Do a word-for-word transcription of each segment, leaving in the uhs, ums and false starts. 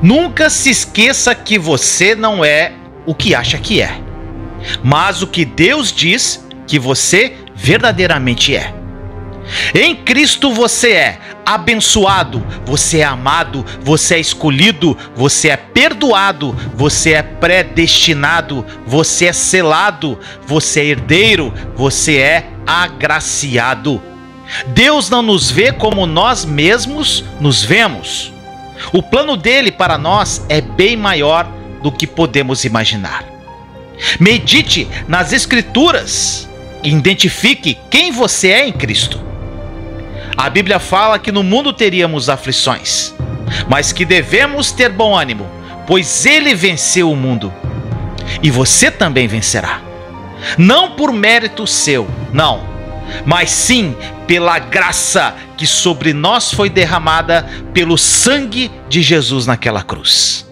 Nunca se esqueça que você não é o que acha que é, mas o que Deus diz que você verdadeiramente é. Em Cristo você é abençoado, você é amado, você é escolhido, você é perdoado, você é predestinado, você é selado, você é herdeiro, você é agraciado. Deus não nos vê como nós mesmos nos vemos. O plano dele para nós é bem maior do que podemos imaginar. Medite nas Escrituras e identifique quem você é em Cristo. A Bíblia fala que no mundo teríamos aflições, mas que devemos ter bom ânimo, pois ele venceu o mundo. E você também vencerá. Não por mérito seu, não, mas sim pela graça que sobre nós foi derramada pelo sangue de Jesus naquela cruz.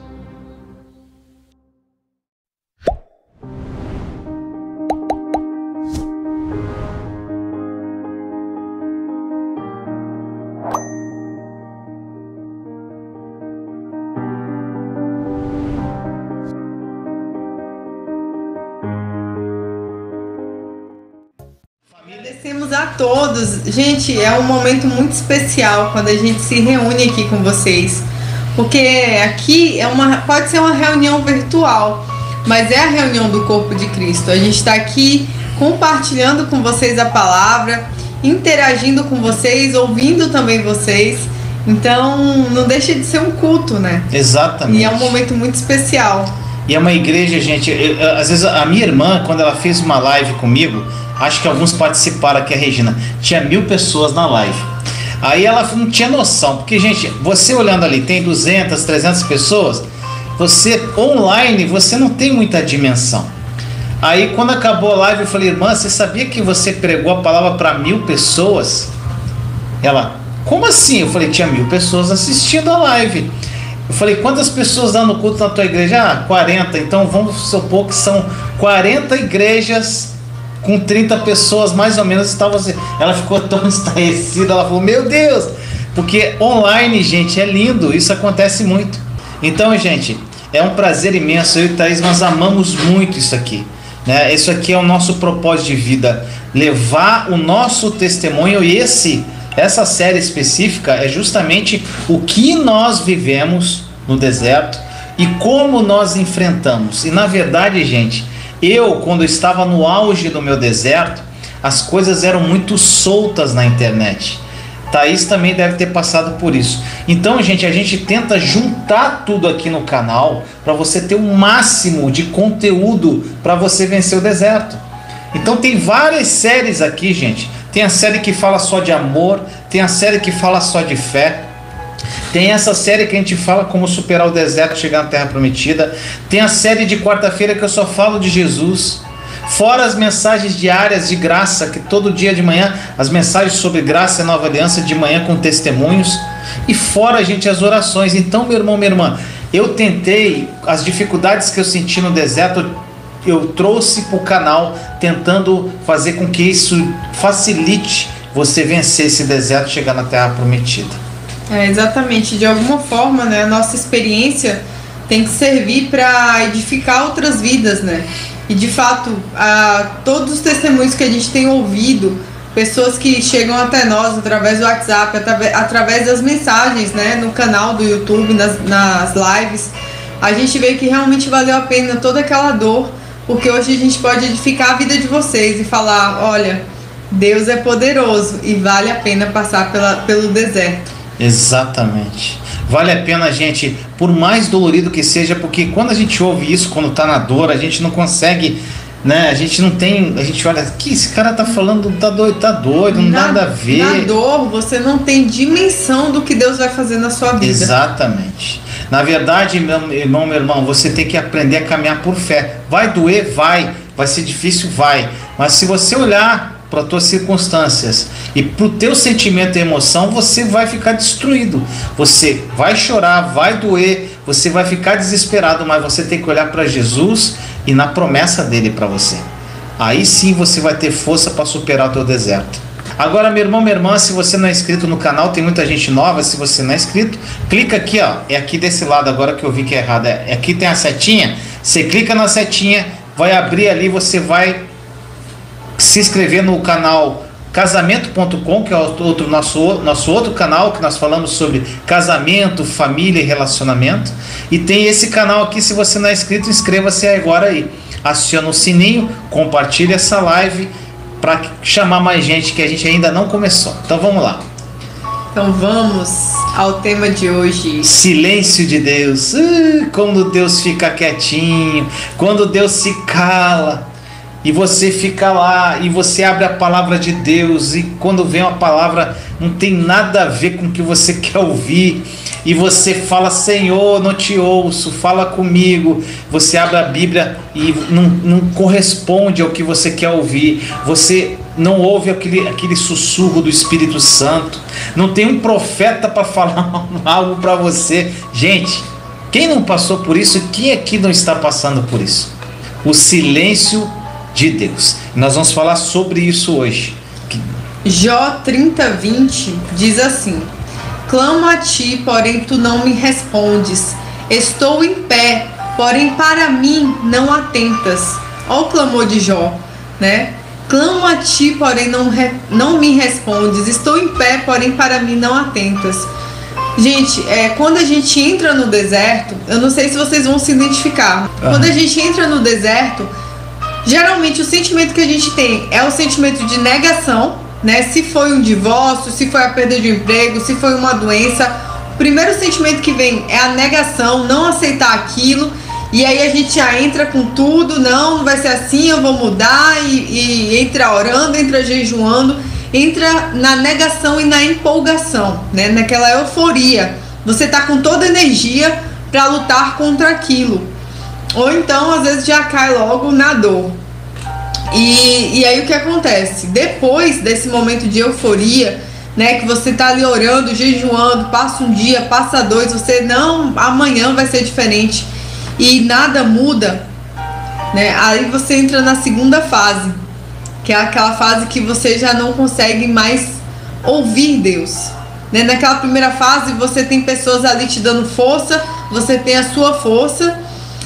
Agradecemos a todos. Gente, é um momento muito especial quando a gente se reúne aqui com vocês, porque aqui é uma, pode ser uma reunião virtual, mas é a reunião do corpo de Cristo. A gente está aqui compartilhando com vocês a palavra, interagindo com vocês, ouvindo também vocês. Então não deixa de ser um culto, né? Exatamente. E é um momento muito especial. E é uma igreja, gente, eu, eu, às vezes a minha irmã, quando ela fez uma live comigo, acho que alguns participaram aqui, a Regina, tinha mil pessoas na live. Aí ela não tinha noção, porque, gente, você olhando ali, tem duzentas, trezentas pessoas, você online, você não tem muita dimensão. Aí quando acabou a live, eu falei, irmã, você sabia que você pregou a palavra para mil pessoas? Ela, como assim? Eu falei, tinha mil pessoas assistindo a live. Eu falei, quantas pessoas dão no culto na tua igreja? Ah, quarenta, então vamos supor que são quarenta igrejas com trinta pessoas mais ou menos. Estavam assim. Ela ficou tão estarrecida, ela falou, meu Deus, porque online, gente, é lindo, isso acontece muito. Então, gente, é um prazer imenso, eu e Thaís, nós amamos muito isso aqui, né? Isso aqui é o nosso propósito de vida, levar o nosso testemunho, e esse, essa série específica é justamente o que nós vivemos no deserto e como nós enfrentamos. E na verdade, gente, eu, quando eu estava no auge do meu deserto, as coisas eram muito soltas na internet. Thaís também deve ter passado por isso. Então, gente, a gente tenta juntar tudo aqui no canal para você ter o máximo de conteúdo para você vencer o deserto. Então tem várias séries aqui, gente. Tem a série que fala só de amor, tem a série que fala só de fé, tem essa série que a gente fala como superar o deserto e chegar na Terra Prometida, tem a série de quarta-feira que eu só falo de Jesus, fora as mensagens diárias de graça, que todo dia de manhã, as mensagens sobre graça e nova aliança de manhã com testemunhos, e fora, gente, as orações. Então, meu irmão, minha irmã, eu tentei, as dificuldades que eu senti no deserto, eu trouxe para o canal, tentando fazer com que isso facilite você vencer esse deserto e chegar na Terra Prometida. É, exatamente, de alguma forma, né, a nossa experiência tem que servir para edificar outras vidas, né? E de fato, a, todos os testemunhos que a gente tem ouvido, pessoas que chegam até nós através do WhatsApp, através, através das mensagens, né, no canal do YouTube, nas, nas lives, a gente vê que realmente valeu a pena toda aquela dor, porque hoje a gente pode edificar a vida de vocês e falar, olha, Deus é poderoso e vale a pena passar pela, pelo deserto. Exatamente. Vale a pena, gente, por mais dolorido que seja, porque quando a gente ouve isso, quando tá na dor, a gente não consegue, né? A gente não tem, a gente olha, que esse cara tá falando, tá doido, tá doido, não na, nada a ver. Na dor, você não tem dimensão do que Deus vai fazer na sua vida. Exatamente. Na verdade, meu irmão, meu irmão, você tem que aprender a caminhar por fé. Vai doer? Vai. Vai ser difícil? Vai. Mas se você olhar para as tuas circunstâncias e para o teu sentimento e emoção, você vai ficar destruído, você vai chorar, vai doer, você vai ficar desesperado, mas você tem que olhar para Jesus e na promessa dele para você. Aí sim você vai ter força para superar o teu deserto. Agora, meu irmão, minha irmã, se você não é inscrito no canal, tem muita gente nova. Se você não é inscrito, clica aqui, ó. É aqui desse lado agora que eu vi que é errado. É, aqui tem a setinha. Você clica na setinha, vai abrir ali, você vai se inscrever no canal casamento ponto com, que é outro nosso, nosso outro canal, que nós falamos sobre casamento, família e relacionamento. E tem esse canal aqui, se você não é inscrito, inscreva-se agora aí. Aciona o sininho, compartilhe essa live para chamar mais gente, que a gente ainda não começou. Então vamos lá. Então vamos ao tema de hoje. Silêncio de Deus. Uh, quando Deus fica quietinho, quando Deus se cala e você fica lá e você abre a palavra de Deus, e quando vem uma palavra não tem nada a ver com o que você quer ouvir, e você fala: Senhor, não te ouço, fala comigo. Você abre a Bíblia e não, não corresponde ao que você quer ouvir. Você não ouve aquele, aquele sussurro do Espírito Santo. Não tem um profeta para falar algo para você. Gente, quem não passou por isso, quem aqui não está passando por isso? O silêncio de Deus. Nós vamos falar sobre isso hoje. Jó trinta, vinte diz assim: clamo a ti, porém tu não me respondes. Estou em pé, porém para mim não atentas. Olha o clamor de Jó, né? Clamo a ti, porém não, re... não me respondes. Estou em pé, porém para mim não atentas. Gente, é, quando a gente entra no deserto, eu não sei se vocês vão se identificar. Uhum. Quando a gente entra no deserto, geralmente o sentimento que a gente tem é o sentimento de negação, né? Se foi um divórcio, se foi a perda de um emprego, se foi uma doença, o primeiro sentimento que vem é a negação, não aceitar aquilo. E aí a gente já entra com tudo: não, não vai ser assim, eu vou mudar, e, e entra orando, entra jejuando, entra na negação e na empolgação, né? Naquela euforia. Você tá com toda a energia para lutar contra aquilo. Ou então, às vezes, já cai logo na dor. E, e aí o que acontece? Depois desse momento de euforia, né, que você tá ali orando, jejuando, passa um dia, passa dois, você não, amanhã vai ser diferente, e nada muda, né? Aí você entra na segunda fase, que é aquela fase que você já não consegue mais ouvir Deus, né? Naquela primeira fase você tem pessoas ali te dando força, você tem a sua força,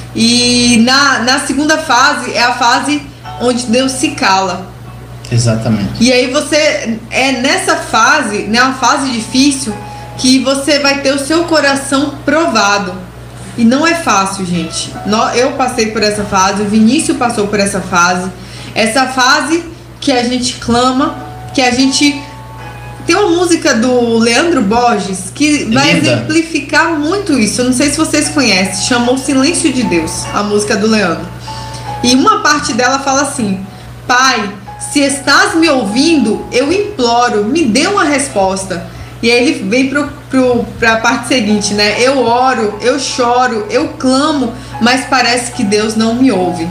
e na, na segunda fase é a fase onde Deus se cala. Exatamente. E aí você é nessa fase, né, uma fase difícil, que você vai ter o seu coração provado. E não é fácil, gente. Eu passei por essa fase, o Vinícius passou por essa fase. Essa fase que a gente clama, que a gente... Tem uma música do Leandro Borges que vai Linda. exemplificar muito isso. Eu não sei se vocês conhecem. Chamou Silêncio de Deus, a música do Leandro. E uma parte dela fala assim: Pai, se estás me ouvindo, eu imploro, me dê uma resposta. E aí ele vem pro, pro, pra parte seguinte, né? Eu oro, eu choro, eu clamo, mas parece que Deus não me ouve.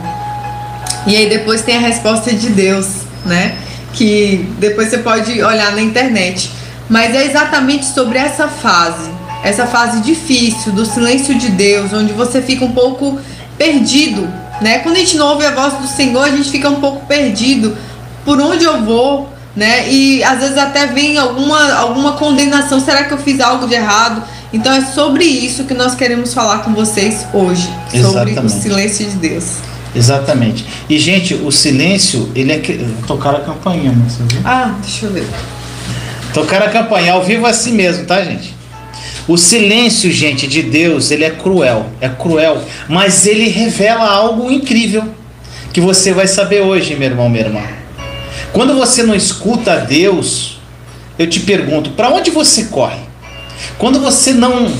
E aí depois tem a resposta de Deus, né? Que depois você pode olhar na internet. Mas é exatamente sobre essa fase, essa fase difícil do silêncio de Deus, onde você fica um pouco perdido, né? Quando a gente não ouve a voz do Senhor, a gente fica um pouco perdido. Por onde eu vou, né? E às vezes até vem alguma, alguma condenação. Será que eu fiz algo de errado? Então é sobre isso que nós queremos falar com vocês hoje. Sobre Exatamente. O silêncio de Deus. Exatamente. E, gente, o silêncio, ele é... Que... Tocaram a campainha, não sei. Ah, deixa eu ver. Tocaram a campainha, ao vivo assim mesmo, tá, gente? O silêncio, gente, de Deus, ele é cruel. É cruel. Mas ele revela algo incrível que você vai saber hoje, meu irmão, minha irmã. Quando você não escuta a Deus, eu te pergunto, para onde você corre? Quando você não...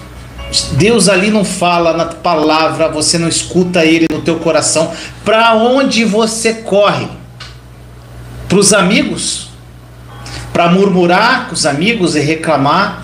Deus ali não fala na palavra, você não escuta Ele no teu coração, para onde você corre? Para os amigos? Para murmurar com os amigos e reclamar?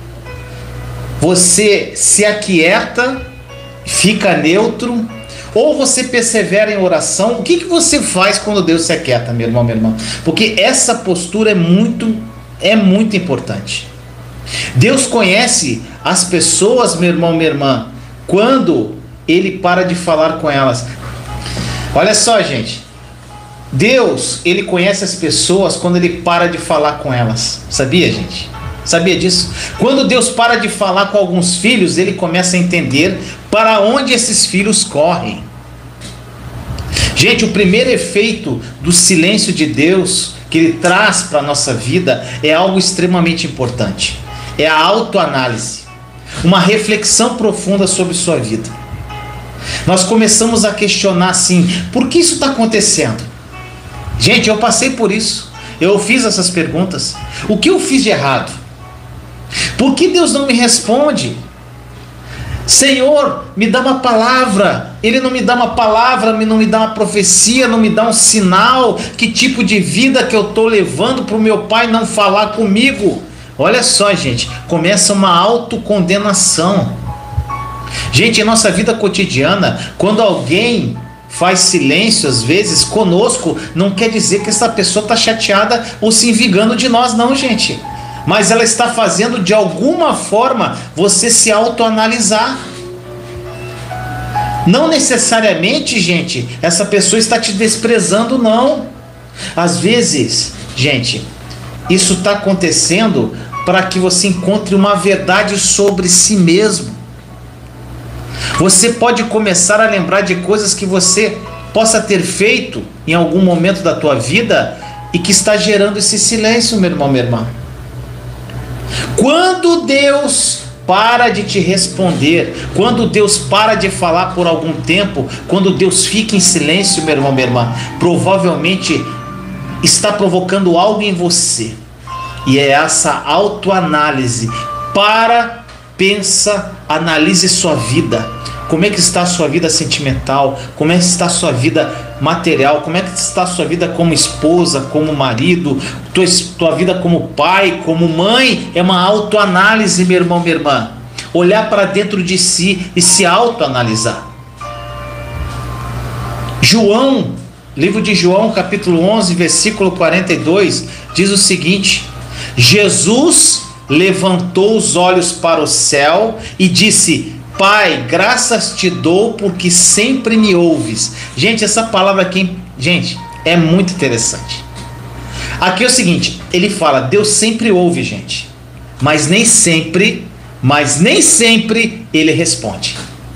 Você se aquieta, fica neutro, ou você persevera em oração? O que, que você faz quando Deus se aquieta, meu irmão, minha irmã? Porque essa postura é muito, é muito importante. Deus conhece as pessoas, meu irmão, minha irmã, quando Ele para de falar com elas. Olha só, gente, Deus, ele conhece as pessoas quando ele para de falar com elas. Sabia, gente? Sabia disso? Quando Deus para de falar com alguns filhos, ele começa a entender para onde esses filhos correm. Gente, o primeiro efeito do silêncio de Deus que ele traz para a nossa vida é algo extremamente importante. É a autoanálise. Uma reflexão profunda sobre sua vida. Nós começamos a questionar assim, por que isso está acontecendo? Gente, eu passei por isso. Eu fiz essas perguntas. O que eu fiz de errado? Por que Deus não me responde? Senhor, me dá uma palavra. Ele não me dá uma palavra, não me dá uma profecia, não me dá um sinal. Que tipo de vida que eu estou levando para o meu pai não falar comigo? Olha só, gente, começa uma autocondenação. Gente, em nossa vida cotidiana, quando alguém faz silêncio, às vezes, conosco, não quer dizer que essa pessoa está chateada ou se vingando de nós, não, gente. Mas ela está fazendo, de alguma forma, você se autoanalisar. Não necessariamente, gente, essa pessoa está te desprezando, não. Às vezes, gente, isso está acontecendo para que você encontre uma verdade sobre si mesmo. Você pode começar a lembrar de coisas que você possa ter feito em algum momento da tua vida e que está gerando esse silêncio, meu irmão, minha irmã. Quando Deus para de te responder, quando Deus para de falar por algum tempo, quando Deus fica em silêncio, meu irmão, minha irmã, provavelmente está provocando algo em você. E é essa autoanálise. Para, pensa, analise sua vida. Como é que está a sua vida sentimental? Como é que está a sua vida material? Como é que está a sua vida como esposa, como marido? Tua, tua vida como pai, como mãe? É uma autoanálise, meu irmão, minha irmã. Olhar para dentro de si e se autoanalisar. João, livro de João, capítulo onze, versículo quarenta e dois, diz o seguinte: Jesus levantou os olhos para o céu e disse: Pai, graças te dou porque sempre me ouves. Gente, essa palavra aqui, gente, é muito interessante. Aqui é o seguinte, ele fala, Deus sempre ouve, gente, mas nem sempre, mas nem sempre ele responde.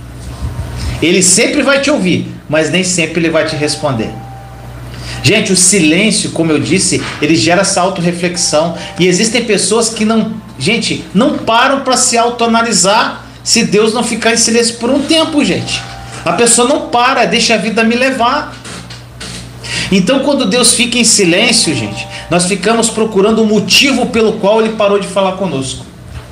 Ele sempre vai te ouvir, mas nem sempre ele vai te responder. Gente, o silêncio, como eu disse, ele gera essa autorreflexão. E existem pessoas que não, gente, não param para se autoanalisar se Deus não ficar em silêncio por um tempo, gente. A pessoa não para, deixa a vida me levar. Então, quando Deus fica em silêncio, gente, nós ficamos procurando o motivo pelo qual ele parou de falar conosco.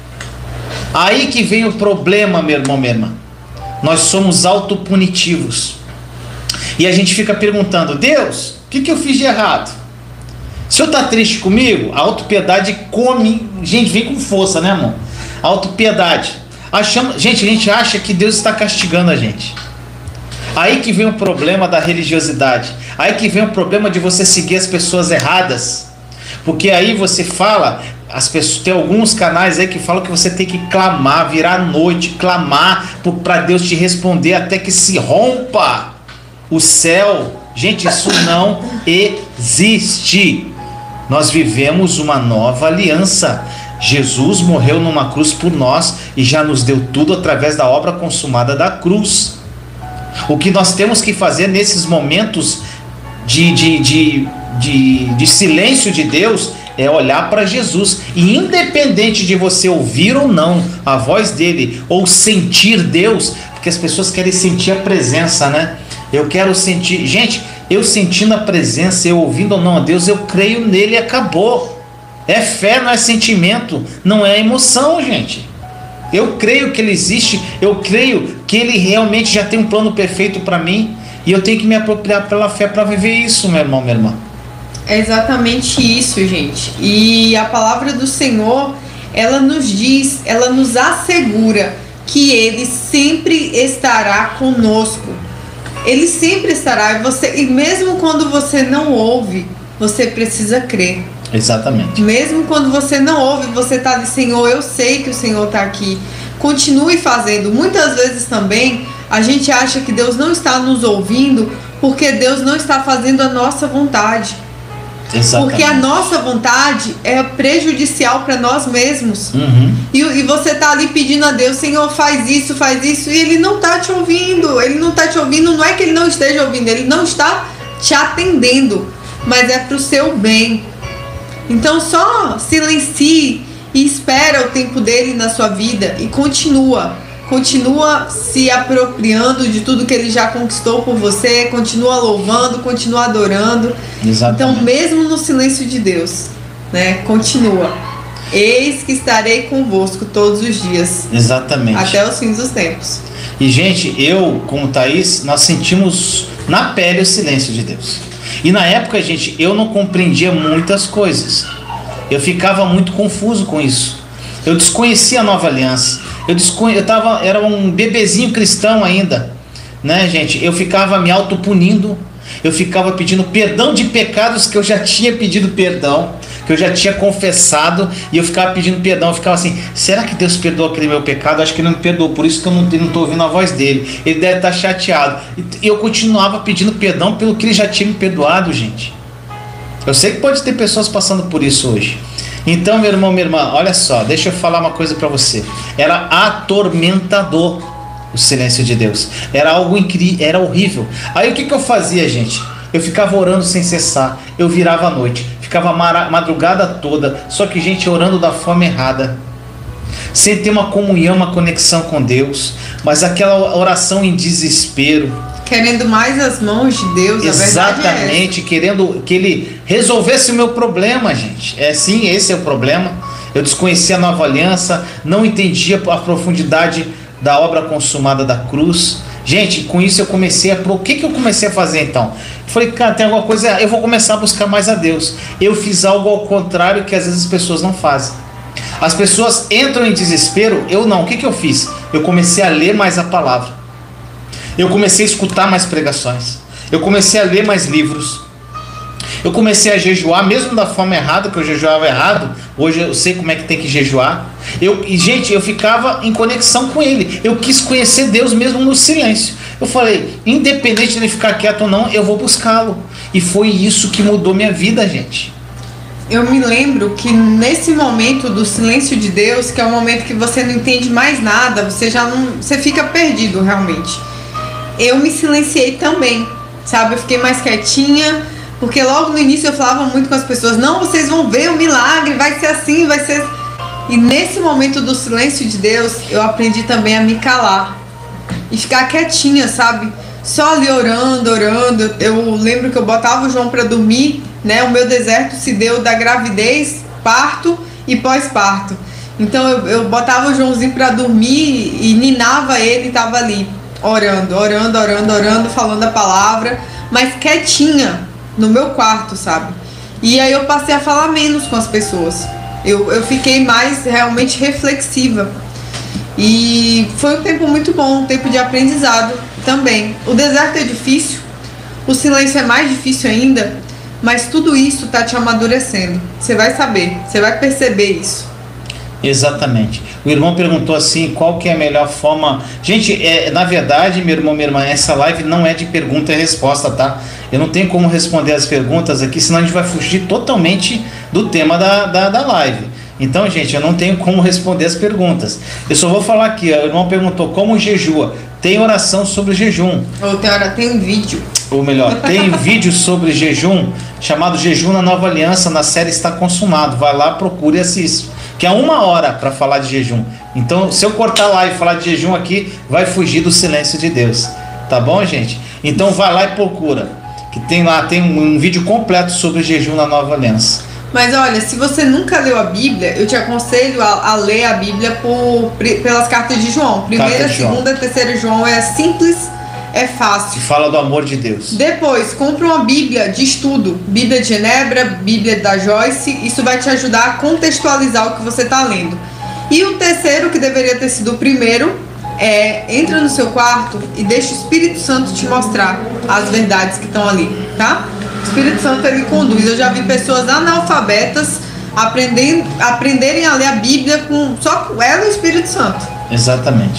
Aí que vem o problema, meu irmão, minha irmã. Nós somos autopunitivos. E a gente fica perguntando, Deus, o que, que eu fiz de errado? O Senhor está triste comigo? A autopiedade come, gente, vem com força, né, irmão? A autopiedade. Achamos, gente, a gente acha que Deus está castigando a gente. Aí que vem o problema da religiosidade. Aí que vem o problema de você seguir as pessoas erradas. Porque aí você fala, as pessoas, tem alguns canais aí que falam que você tem que clamar, virar à noite, clamar para Deus te responder até que se rompa o céu. Gente, isso não existe. Nós vivemos uma nova aliança. Jesus morreu numa cruz por nós e já nos deu tudo através da obra consumada da cruz. O que nós temos que fazer nesses momentos de, de, de, de, de silêncio de Deus é olhar para Jesus. E independente de você ouvir ou não a voz dele ou sentir Deus, porque as pessoas querem sentir a presença, né? Eu quero sentir, gente, eu sentindo a presença, eu ouvindo ou não a Deus, eu creio nele e acabou. É fé, não é sentimento, não é emoção, gente. Eu creio que ele existe, eu creio que ele realmente já tem um plano perfeito para mim e eu tenho que me apropriar pela fé para viver isso, meu irmão, minha irmã. É exatamente isso, gente. E a palavra do Senhor, ela nos diz, ela nos assegura que ele sempre estará conosco. Ele sempre estará, e, você, e mesmo quando você não ouve, você precisa crer. Exatamente. Mesmo quando você não ouve, você está dizendo, Senhor, eu sei que o Senhor está aqui. Continue fazendo. Muitas vezes também a gente acha que Deus não está nos ouvindo Porque Deus não está fazendo a nossa vontade. Exatamente. Porque a nossa vontade é prejudicial para nós mesmos. Uhum. E, e você tá ali pedindo a Deus, Senhor, faz isso, faz isso, e Ele não tá te ouvindo. Ele não tá te ouvindo, não é que Ele não esteja ouvindo, Ele não está te atendendo, mas é pro seu bem. Então só silencie e espera o tempo dele na sua vida e continua. Continua se apropriando de tudo que ele já conquistou por você, continua louvando, continua adorando. Exatamente. Então, mesmo no silêncio de Deus, né, continua. Eis que estarei convosco todos os dias. Exatamente. Até os fins dos tempos. E, gente, eu, como Thaís, nós sentimos na pele o silêncio de Deus. E na época, gente, eu não compreendia muitas coisas. Eu ficava muito confuso com isso. Eu desconhecia a nova aliança. Eu, desconhe... eu tava... era um bebezinho cristão ainda, né, gente? Eu ficava me autopunindo. Eu ficava pedindo perdão de pecados que eu já tinha pedido perdão, que eu já tinha confessado, e eu ficava pedindo perdão. Eu ficava assim, será que Deus perdoou aquele meu pecado? Acho que Ele não me perdoou, por isso que eu não estou ouvindo a voz dele. Ele deve estar chateado. E eu continuava pedindo perdão pelo que Ele já tinha me perdoado, gente. Eu sei que pode ter pessoas passando por isso hoje. Então, meu irmão, minha irmã, olha só, deixa eu falar uma coisa para você. Era atormentador o silêncio de Deus. Era algo incrível, era horrível. Aí o que, que eu fazia, gente? Eu ficava orando sem cessar. Eu virava à noite, ficava a madrugada toda. Só que, gente, orando da forma errada, sem ter uma comunhão, uma conexão com Deus, mas aquela oração em desespero, querendo mais as mãos de Deus. exatamente, a é querendo que Ele resolvesse o meu problema, gente. É sim, esse é o problema. Eu desconhecia a nova aliança, não entendia a profundidade da obra consumada da cruz. Gente, com isso eu comecei a... O que, que eu comecei a fazer então? Eu falei, cara, tem alguma coisa... Eu vou começar a buscar mais a Deus. Eu fiz algo ao contrário que às vezes as pessoas não fazem. As pessoas entram em desespero, eu não. O que, que eu fiz? Eu comecei a ler mais a palavra. Eu comecei a escutar mais pregações. Eu comecei a ler mais livros. Eu comecei a jejuar, mesmo da forma errada, que eu jejuava errado. Hoje eu sei como é que tem que jejuar. Eu, e, gente, eu ficava em conexão com Ele. Eu quis conhecer Deus mesmo no silêncio. Eu falei, independente de ele ficar quieto ou não, eu vou buscá-lo. E foi isso que mudou minha vida, gente. Eu me lembro que nesse momento do silêncio de Deus, que é o momento que você não entende mais nada, você já não, você fica perdido realmente. Eu me silenciei também, sabe? Eu fiquei mais quietinha, porque logo no início eu falava muito com as pessoas, não, vocês vão ver o milagre, vai ser assim, vai ser... E nesse momento do silêncio de Deus, eu aprendi também a me calar e ficar quietinha, sabe? Só ali orando, orando. Eu, eu lembro que eu botava o João para dormir, né? O meu deserto se deu da gravidez, parto e pós-parto. Então eu, eu botava o Joãozinho para dormir e ninava ele e tava ali, orando, orando, orando, orando, falando a palavra, mas quietinha no meu quarto, sabe? E aí eu passei a falar menos com as pessoas. Eu, eu fiquei mais realmente reflexiva. E foi um tempo muito bom, um tempo de aprendizado também. O deserto é difícil, o silêncio é mais difícil ainda, mas tudo isso está te amadurecendo. Você vai saber, você vai perceber isso. Exatamente. O irmão perguntou assim, qual que é a melhor forma... Gente, é, na verdade, meu irmão, minha irmã, essa live não é de pergunta e resposta, tá? Eu não tenho como responder as perguntas aqui, senão a gente vai fugir totalmente do tema da, da, da live. Então, gente, eu não tenho como responder as perguntas. Eu só vou falar aqui, ó, o irmão perguntou como jejua. Tem oração sobre jejum. Ou tem, hora, tem um vídeo. Ou melhor, tem vídeo sobre jejum, chamado Jejum na Nova Aliança, na série Está Consumado. Vai lá, procure e assista. Que é uma hora para falar de jejum. Então, se eu cortar lá e falar de jejum aqui, vai fugir do silêncio de Deus. Tá bom, gente? Então, vai lá e procura. Que tem lá, tem um, um vídeo completo sobre jejum na Nova Aliança. Mas olha, se você nunca leu a Bíblia, eu te aconselho a, a ler a Bíblia por, pelas cartas de João. Primeira, de João. Segunda, terceira João é simples, é fácil. Que fala do amor de Deus. Depois, compra uma Bíblia de estudo. Bíblia de Genebra, Bíblia da Joyce. Isso vai te ajudar a contextualizar o que você está lendo. E o terceiro, que deveria ter sido o primeiro, é entra no seu quarto e deixa o Espírito Santo te mostrar as verdades que estão ali, tá? O Espírito Santo, ele conduz. Eu já vi pessoas analfabetas aprendendo, aprenderem a ler a Bíblia com só com ela e o Espírito Santo. Exatamente.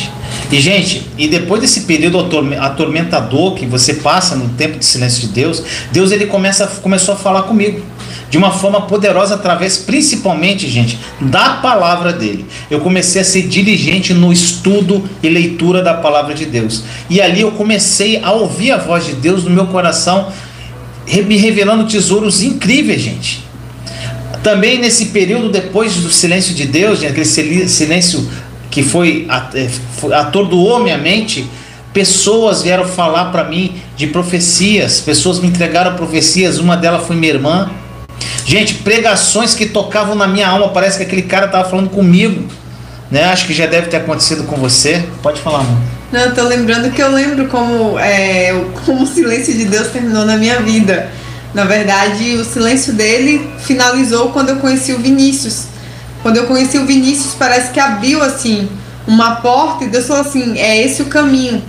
E, gente, e depois desse período atormentador que você passa no tempo de silêncio de Deus, Deus ele começa, começou a falar comigo de uma forma poderosa através, principalmente, gente, da palavra dele. Eu comecei a ser diligente no estudo e leitura da palavra de Deus. E ali eu comecei a ouvir a voz de Deus no meu coração, me revelando tesouros incríveis, gente. Também nesse período, depois do silêncio de Deus, gente, aquele silêncio que foi, atordoou minha mente, pessoas vieram falar para mim de profecias, pessoas me entregaram profecias, uma delas foi minha irmã. Gente, pregações que tocavam na minha alma, parece que aquele cara estava falando comigo, né? Acho que já deve ter acontecido com você. Pode falar, amor. Não, eu tô lembrando que eu lembro como, é, como o silêncio de Deus terminou na minha vida. Na verdade, o silêncio dele finalizou quando eu conheci o Vinícius. Quando eu conheci o Vinícius, parece que abriu assim uma porta e Deus falou assim, é esse o caminho.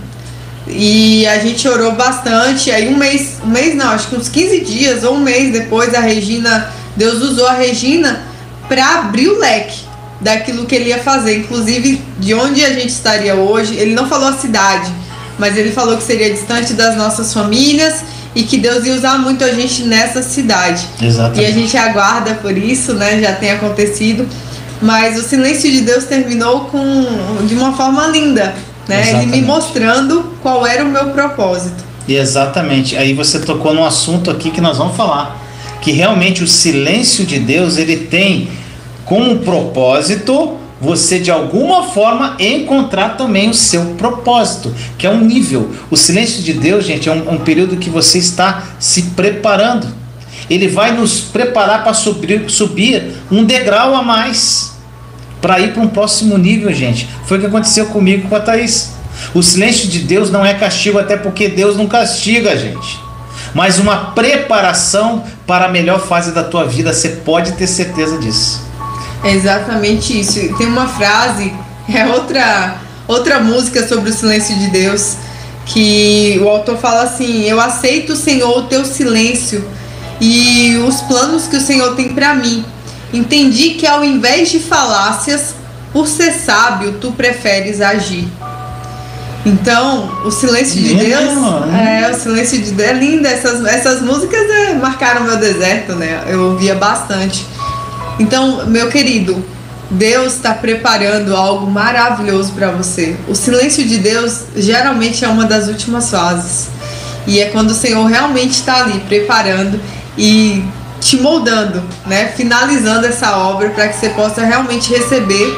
E a gente orou bastante. Aí um mês, um mês não, acho que uns quinze dias ou um mês depois, a Regina, Deus usou a Regina para abrir o leque daquilo que ele ia fazer, inclusive de onde a gente estaria hoje. Ele não falou a cidade, mas ele falou que seria distante das nossas famílias e que Deus ia usar muito a gente nessa cidade. Exatamente. E a gente aguarda por isso, né? Já tem acontecido. Mas o silêncio de Deus terminou com, de uma forma linda, né? Exatamente. Ele me mostrando qual era o meu propósito. Exatamente. Aí você tocou num assunto aqui que nós vamos falar, que realmente o silêncio de Deus, ele tem como propósito você de alguma forma encontrar também o seu propósito, que é um nível. O silêncio de Deus, gente, é um, um período que você está se preparando. Ele vai nos preparar para subir, subir um degrau a mais, para ir para um próximo nível, gente. Foi o que aconteceu comigo com a Thaís. O silêncio de Deus não é castigo, até porque Deus não castiga a gente, mas uma preparação para a melhor fase da tua vida. Você pode ter certeza disso. É exatamente isso. Tem uma frase, é outra, outra música sobre o silêncio de Deus, que o autor fala assim: eu aceito, Senhor, o teu silêncio e os planos que o Senhor tem para mim. Entendi que ao invés de falácias, por ser sábio, tu preferes agir. Então, o silêncio de Deus, é, o silêncio de Deus é lindo. Essas, essas músicas é, marcaram meu deserto, né? Eu ouvia bastante. Então, meu querido, Deus está preparando algo maravilhoso para você. O silêncio de Deus geralmente é uma das últimas fases. E é quando o Senhor realmente está ali preparando e te moldando, né? Finalizando essa obra para que você possa realmente receber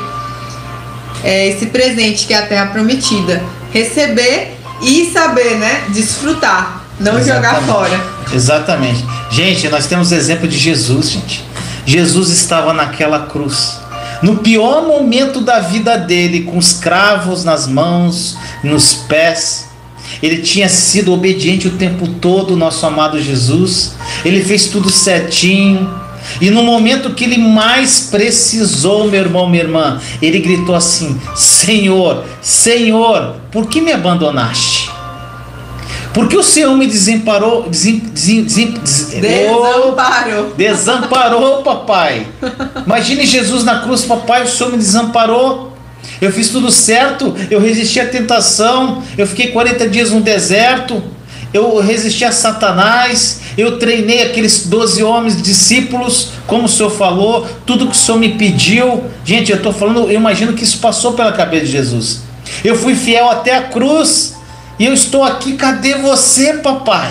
é, esse presente que é a terra prometida. Receber e saber, né? Desfrutar, não Exatamente. Jogar fora. Exatamente. Gente, nós temos o exemplo de Jesus, gente. Jesus estava naquela cruz, no pior momento da vida dele, com os cravos nas mãos, nos pés. Ele tinha sido obediente o tempo todo, nosso amado Jesus. Ele fez tudo certinho. E no momento que ele mais precisou, meu irmão, minha irmã, ele gritou assim: Senhor, Senhor, por que me abandonaste? Porque o Senhor me desamparou, desem, desem, desem, des, desamparou. Oh, desamparou, papai. Imagine Jesus na cruz: papai, o Senhor me desamparou. Eu fiz tudo certo, eu resisti à tentação, eu fiquei quarenta dias no deserto, eu resisti a Satanás, eu treinei aqueles doze homens discípulos, como o Senhor falou, tudo que o Senhor me pediu. Gente, eu estou falando, eu imagino que isso passou pela cabeça de Jesus. Eu fui fiel até a cruz. E eu estou aqui, cadê você, papai?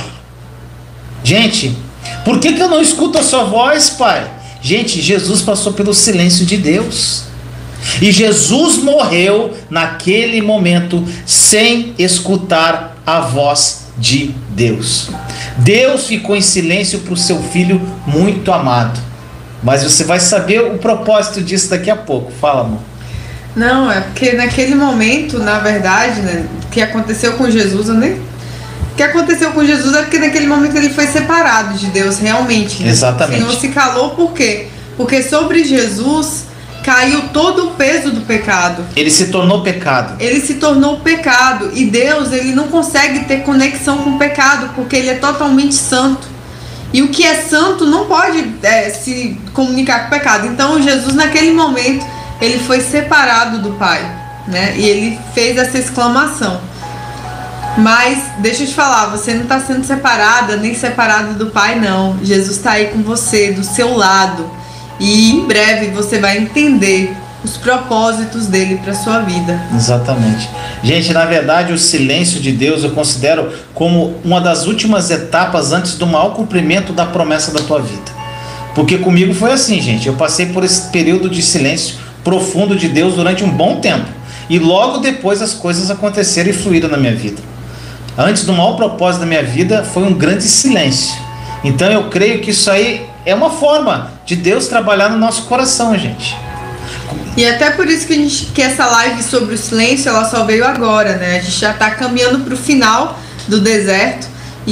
Gente, por que, que eu não escuto a sua voz, pai? Gente, Jesus passou pelo silêncio de Deus. E Jesus morreu naquele momento sem escutar a voz de Deus. Deus ficou em silêncio para o seu filho muito amado. Mas você vai saber o propósito disso daqui a pouco. Fala, amor. Não, é porque naquele momento, na verdade, né, o que aconteceu com Jesus, eu nem... O que aconteceu com Jesus é porque naquele momento ele foi separado de Deus, realmente. Né? Exatamente. O Senhor se calou por quê? Porque sobre Jesus caiu todo o peso do pecado. Ele se tornou pecado. Ele se tornou pecado. E Deus, ele não consegue ter conexão com o pecado, porque ele é totalmente santo. E o que é santo não pode é, se comunicar com o pecado. Então Jesus, naquele momento, ele foi separado do Pai. né? E ele fez essa exclamação. Mas deixa eu te falar, você não está sendo separada nem separado do Pai, não. Jesus está aí com você, do seu lado, e em breve você vai entender os propósitos dele para sua vida. Exatamente. Gente, na verdade, o silêncio de Deus eu considero como uma das últimas etapas antes do maior cumprimento da promessa da tua vida. Porque comigo foi assim, gente. Eu passei por esse período de silêncio profundo de Deus durante um bom tempo. E logo depois as coisas aconteceram e fluíram na minha vida. Antes do maior propósito da minha vida foi um grande silêncio. Então eu creio que isso aí é uma forma de Deus trabalhar no nosso coração, gente. E até por isso que, a gente, que essa live sobre o silêncio, ela só veio agora, né? A gente já está caminhando para o final do deserto.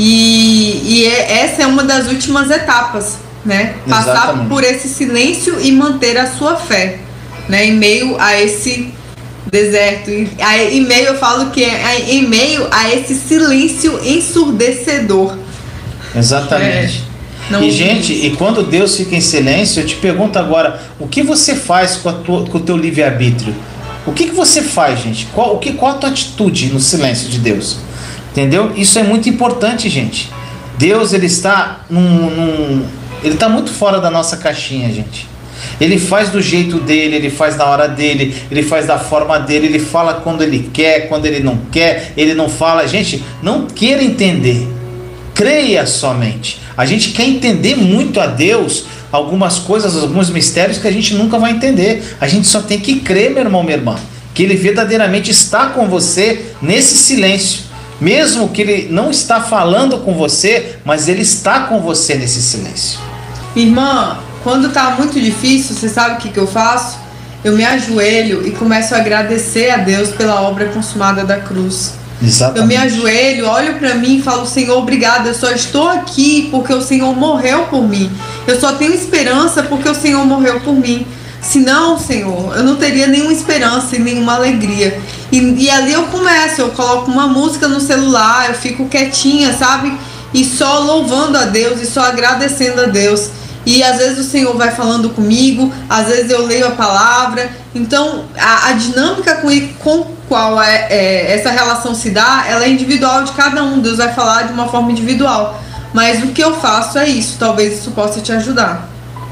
E, e é, essa é uma das últimas etapas, né? Passar Exatamente. por esse silêncio e manter a sua fé, né? Em meio a esse deserto. Em, em meio, eu falo que é em meio a esse silêncio ensurdecedor. Exatamente. É. Não E, gente, e quando Deus fica em silêncio, eu te pergunto agora, o que você faz com, a tua, com o teu livre-arbítrio? O que, que você faz, gente? Qual, o que, qual a tua atitude no silêncio de Deus? Entendeu? Isso é muito importante, gente. Deus, ele está num, num, ele está muito fora da nossa caixinha, gente. Ele faz do jeito dele, ele faz na hora dele, ele faz da forma dele, ele fala quando ele quer, quando ele não quer, ele não fala. Gente, não queira entender, creia somente. A gente quer entender muito a Deus, algumas coisas, alguns mistérios que a gente nunca vai entender. A gente só tem que crer, meu irmão, minha irmã, que ele verdadeiramente está com você nesse silêncio. Mesmo que ele não está falando com você, mas ele está com você nesse silêncio. Irmã, quando está muito difícil, você sabe o que, que eu faço? Eu me ajoelho e começo a agradecer a Deus pela obra consumada da cruz. Exatamente. Eu me ajoelho, olho para mim e falo: Senhor, obrigado, eu só estou aqui porque o Senhor morreu por mim. Eu só tenho esperança porque o Senhor morreu por mim. Se não, Senhor, eu não teria nenhuma esperança e nenhuma alegria. E, e ali eu começo, eu coloco uma música no celular, eu fico quietinha, sabe? E só louvando a Deus e só agradecendo a Deus. E às vezes o Senhor vai falando comigo, às vezes eu leio a palavra. Então a, a dinâmica com, com qual é, é, essa relação se dá, ela é individual de cada um. Deus vai falar de uma forma individual. Mas o que eu faço é isso, talvez isso possa te ajudar.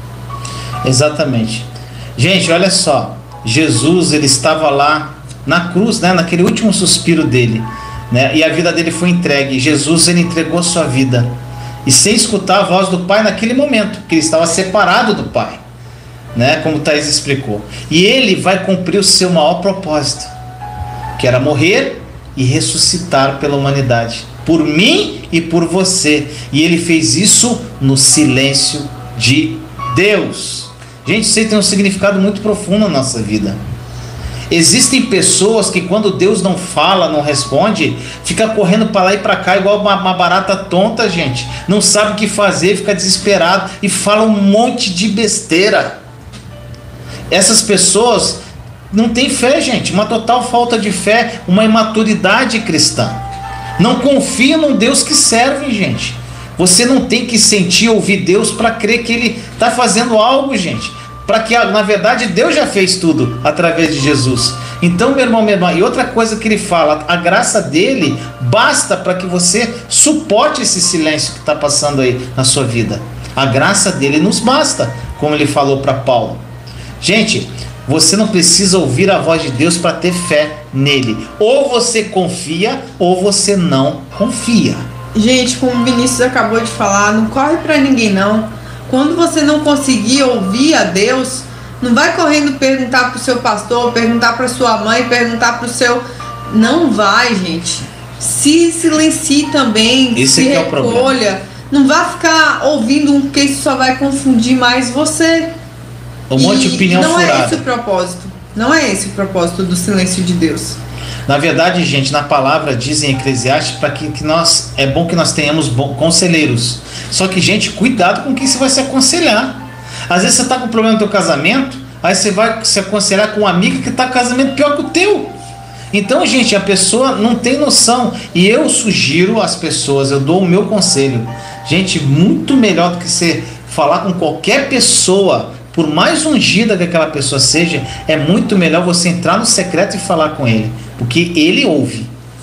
Exatamente. Gente, olha só, Jesus, ele estava lá na cruz, né, naquele último suspiro dele, né, e a vida dele foi entregue. Jesus, ele entregou sua vida, e sem escutar a voz do Pai naquele momento, porque ele estava separado do Pai, né, como Thaís explicou. E ele vai cumprir o seu maior propósito, que era morrer e ressuscitar pela humanidade, por mim e por você. E ele fez isso no silêncio de Deus. Gente, isso aí tem um significado muito profundo na nossa vida. Existem pessoas que quando Deus não fala, não responde, fica correndo para lá e para cá igual uma, uma barata tonta, gente. Não sabe o que fazer, fica desesperado e fala um monte de besteira. Essas pessoas não têm fé, gente. Uma total falta de fé, uma imaturidade cristã. Não confia num Deus que serve, gente. Você não tem que sentir, ouvir Deus para crer que Ele está fazendo algo, gente. Para que, na verdade, Deus já fez tudo através de Jesus. Então, meu irmão, minha irmã, e outra coisa que ele fala, a graça dele basta para que você suporte esse silêncio que está passando aí na sua vida. A graça dele nos basta, como ele falou para Paulo. Gente, você não precisa ouvir a voz de Deus para ter fé nele. Ou você confia, ou você não confia. Gente, como o Vinícius acabou de falar, não corre para ninguém não. Quando você não conseguir ouvir a Deus, não vai correndo perguntar pro seu pastor, perguntar para sua mãe, perguntar pro seu... Não vai, gente. Se silencie também, Esse se é que recolha. é o problema. Não vai ficar ouvindo um, porque isso só vai confundir mais você. Um monte de opinião não furada. é esse o propósito. Não é esse o propósito do silêncio de Deus. Na verdade, gente, na palavra diz em Eclesiastes para que, que nós é bom que nós tenhamos bom, conselheiros. Só que, gente, cuidado com quem você vai se aconselhar. Às vezes você está com um problema no teu casamento, aí você vai se aconselhar com uma amiga que está com casamento pior que o teu. Então, gente, a pessoa não tem noção. E eu sugiro às pessoas, eu dou o meu conselho. Gente, muito melhor do que você falar com qualquer pessoa por mais ungida que aquela pessoa seja, é muito melhor você entrar no secreto e falar com ele, porque ele ouve.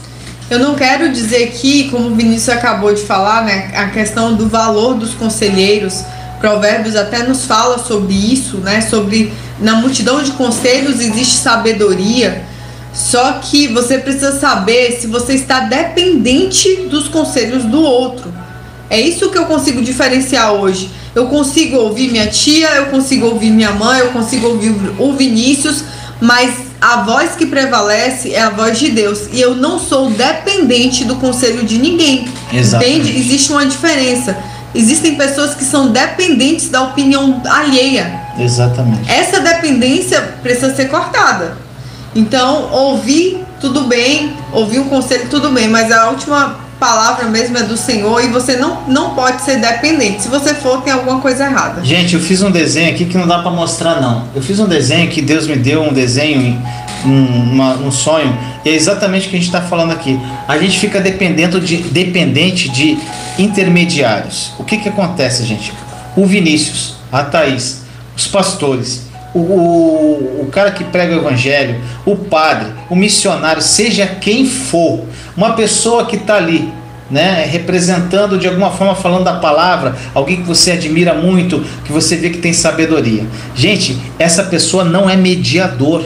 Eu não quero dizer que, como o Vinícius acabou de falar, né, a questão do valor dos conselheiros, Provérbios até nos fala sobre isso, né, sobre na multidão de conselhos existe sabedoria, só que você precisa saber se você está dependente dos conselhos do outro. É isso que eu consigo diferenciar hoje. Eu consigo ouvir minha tia, eu consigo ouvir minha mãe, eu consigo ouvir o Vinícius, mas a voz que prevalece é a voz de Deus. E eu não sou dependente do conselho de ninguém. Exatamente. Entende? Existe uma diferença. Existem pessoas que são dependentes da opinião alheia. Exatamente. Essa dependência precisa ser cortada. Então, ouvir, tudo bem. Ouvir o conselho, tudo bem. Mas a última palavra mesmo é do Senhor. E você não, não pode ser dependente. Se você for, tem alguma coisa errada. Gente, eu fiz um desenho aqui que não dá pra mostrar, não. Eu fiz um desenho que Deus me deu, um desenho, um, uma, um sonho. E é exatamente o que a gente está falando aqui. A gente fica dependendo de, dependente de intermediários. O que que acontece, gente? O Vinícius, a Thaís, os pastores, o, o, o cara que prega o evangelho, o padre, o missionário, seja quem for, uma pessoa que está ali, né, representando de alguma forma, falando da palavra, alguém que você admira muito, que você vê que tem sabedoria. Gente, essa pessoa não é mediador.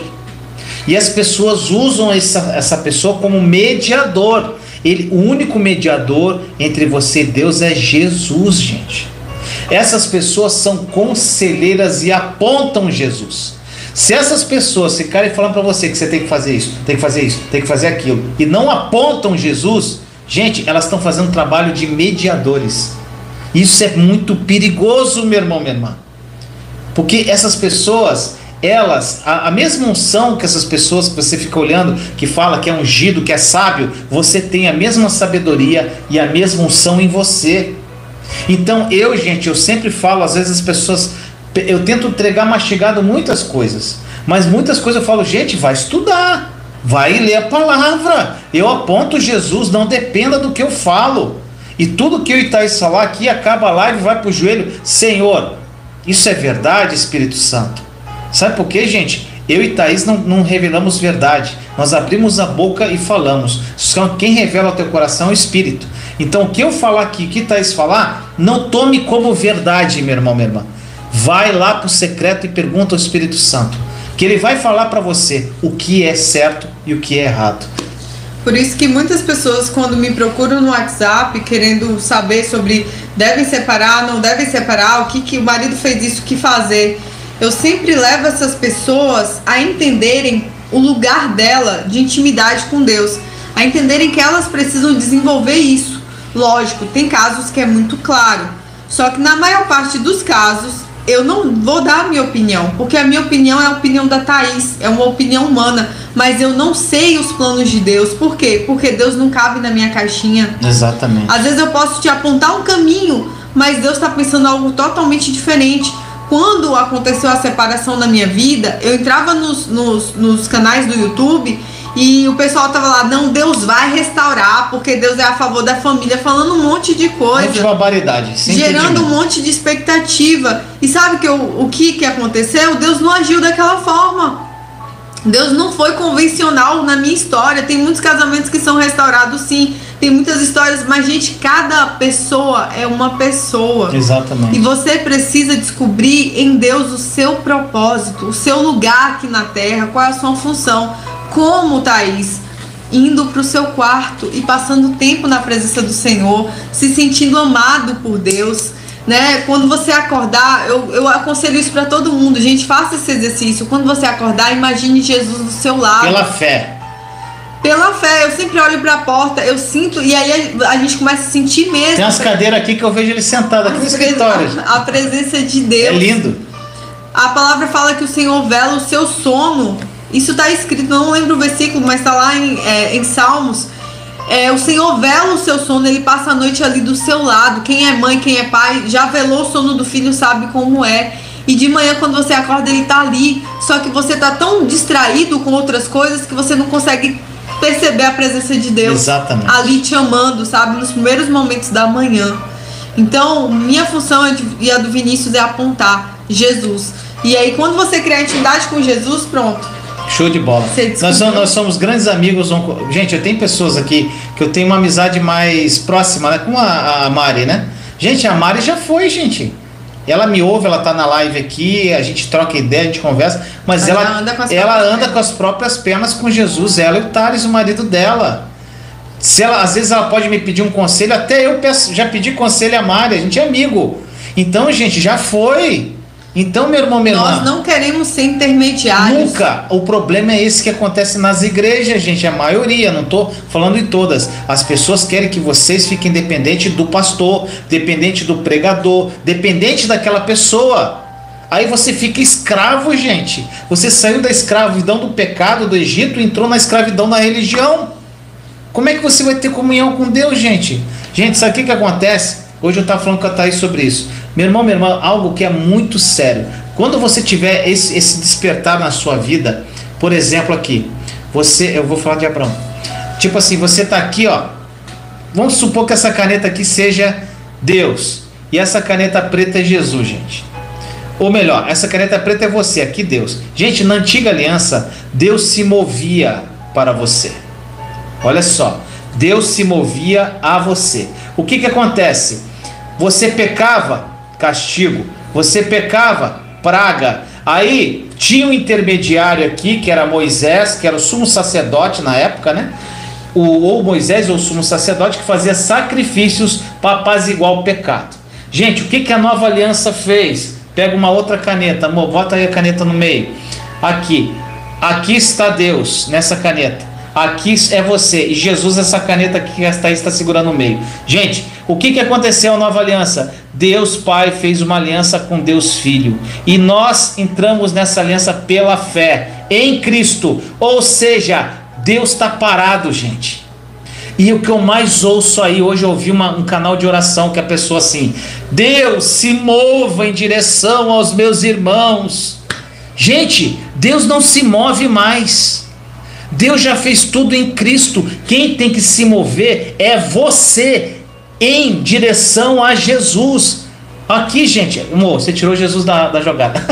E as pessoas usam essa, essa pessoa como mediador. Ele, o único mediador entre você e Deus é Jesus, gente. Essas pessoas são conselheiras e apontam Jesus. Se essas pessoas ficarem falando para você que você tem que fazer isso, tem que fazer isso, tem que fazer aquilo, e não apontam Jesus, gente, elas estão fazendo um trabalho de mediadores. Isso é muito perigoso, meu irmão, minha irmã. Porque essas pessoas, elas, a, a mesma unção que essas pessoas que você fica olhando, que fala que é ungido, que é sábio, você tem a mesma sabedoria e a mesma unção em você. Então eu, gente, eu sempre falo, às vezes as pessoas, eu tento entregar mastigado muitas coisas, mas muitas coisas eu falo, gente, vai estudar, vai ler a palavra, eu aponto Jesus, não dependa do que eu falo. E tudo que eu e Thaís falar aqui, acaba a live, vai pro joelho, Senhor, isso é verdade, Espírito Santo? Sabe por quê, gente? Eu e Thaís não, não revelamos verdade. Nós abrimos a boca e falamos. Quem revela o teu coração é o Espírito. Então, o que eu falar aqui, o que Thaís falar, não tome como verdade, meu irmão, minha irmã. Vai lá para o secreto e pergunta ao Espírito Santo. Que ele vai falar para você o que é certo e o que é errado. Por isso que muitas pessoas, quando me procuram no WhatsApp, querendo saber sobre devem separar, não devem separar, o que, que o marido fez isso, o que fazer... Eu sempre levo essas pessoas a entenderem o lugar dela de intimidade com Deus, a entenderem que elas precisam desenvolver isso. Lógico, tem casos que é muito claro, só que na maior parte dos casos eu não vou dar a minha opinião, porque a minha opinião é a opinião da Thaís, é uma opinião humana, mas eu não sei os planos de Deus. Por quê? Porque Deus não cabe na minha caixinha. Exatamente. Às vezes eu posso te apontar um caminho, mas Deus está pensando algo totalmente diferente. Quando aconteceu a separação na minha vida, eu entrava nos, nos, nos canais do YouTube e o pessoal tava lá, não, Deus vai restaurar, porque Deus é a favor da família, falando um monte de coisa. Monte de barbaridade. Gerando um monte de expectativa. E sabe que eu, o que, que aconteceu? Deus não agiu daquela forma. Deus não foi convencional na minha história. Tem muitos casamentos que são restaurados, sim. Tem muitas histórias, mas, gente, cada pessoa é uma pessoa. Exatamente. E você precisa descobrir em Deus o seu propósito, o seu lugar aqui na terra, qual é a sua função. Como, Thaís? Indo para o seu quarto e passando tempo na presença do Senhor, se sentindo amado por Deus, né? Quando você acordar, eu, eu aconselho isso para todo mundo, gente, faça esse exercício. Quando você acordar, imagine Jesus do seu lado. Pela fé. Pela fé, eu sempre olho pra porta, eu sinto, e aí a, a gente começa a sentir mesmo. Tem umas cadeiras aqui que eu vejo ele sentado aqui no escritório. A, a presença de Deus. É lindo. A palavra fala que o Senhor vela o seu sono. Isso tá escrito, não lembro o versículo, mas tá lá em, é, em Salmos. É, o Senhor vela o seu sono, ele passa a noite ali do seu lado. Quem é mãe, quem é pai, já velou o sono do filho, sabe como é. E de manhã, quando você acorda, ele tá ali. Só que você tá tão distraído com outras coisas que você não consegue perceber a presença de Deus. Exatamente. Ali te amando, sabe, nos primeiros momentos da manhã. Então, minha função é de, e a do Vinícius é apontar Jesus. E aí, quando você criar intimidade com Jesus, pronto. Show de bola. Nós somos, nós somos grandes amigos. Gente, eu tenho pessoas aqui que eu tenho uma amizade mais próxima, né? Com a, a Mari, né? Gente, a Mari já foi, gente. Ela me ouve, ela tá na live aqui, a gente troca ideia, a gente conversa, mas, mas ela, ela anda, com as, ela anda com as próprias pernas com Jesus, ela e o Thales, o marido dela. Se ela, às vezes ela pode me pedir um conselho, até eu peço, já pedi conselho a Mari, a gente é amigo. Então, gente, já foi. Então, meu irmão, meu irmão, nós não queremos ser intermediários. Nunca. O problema é esse que acontece nas igrejas, gente. A maioria, não estou falando de todas. As pessoas querem que vocês fiquem dependentes do pastor, dependente do pregador, dependente daquela pessoa. Aí você fica escravo, gente. Você saiu da escravidão do pecado do Egito e entrou na escravidão da religião. Como é que você vai ter comunhão com Deus, gente? Gente, sabe o que, que acontece? Hoje eu estava falando com a Thaís sobre isso. Meu irmão, minha irmã, algo que é muito sério. Quando você tiver esse, esse despertar na sua vida, por exemplo aqui, você, eu vou falar de Abraão. Tipo assim, você está aqui, ó. Vamos supor que essa caneta aqui seja Deus. E essa caneta preta é Jesus, gente. Ou melhor, essa caneta preta é você, aqui Deus. Gente, na antiga aliança, Deus se movia para você. Olha só, Deus se movia a você. O que que acontece? Você pecava, castigo. Você pecava, praga. Aí tinha um intermediário aqui, que era Moisés, que era o sumo sacerdote na época, né? O, ou Moisés ou o sumo sacerdote, que fazia sacrifícios para apaziguar o pecado. Gente, o que que a nova aliança fez? Pega uma outra caneta, amor, bota aí a caneta no meio. Aqui, aqui está Deus, nessa caneta. Aqui é você, e Jesus, essa caneta que está, está segurando no meio. Gente, o que, que aconteceu na nova aliança? Deus Pai fez uma aliança com Deus Filho, e nós entramos nessa aliança pela fé em Cristo. Ou seja, Deus está parado, gente. E o que eu mais ouço aí, hoje eu ouvi uma, um canal de oração que a pessoa assim: Deus se mova em direção aos meus irmãos. Gente, Deus não se move mais. Deus já fez tudo em Cristo. Quem tem que se mover é você em direção a Jesus. Aqui, gente, amor, você tirou Jesus da, da jogada.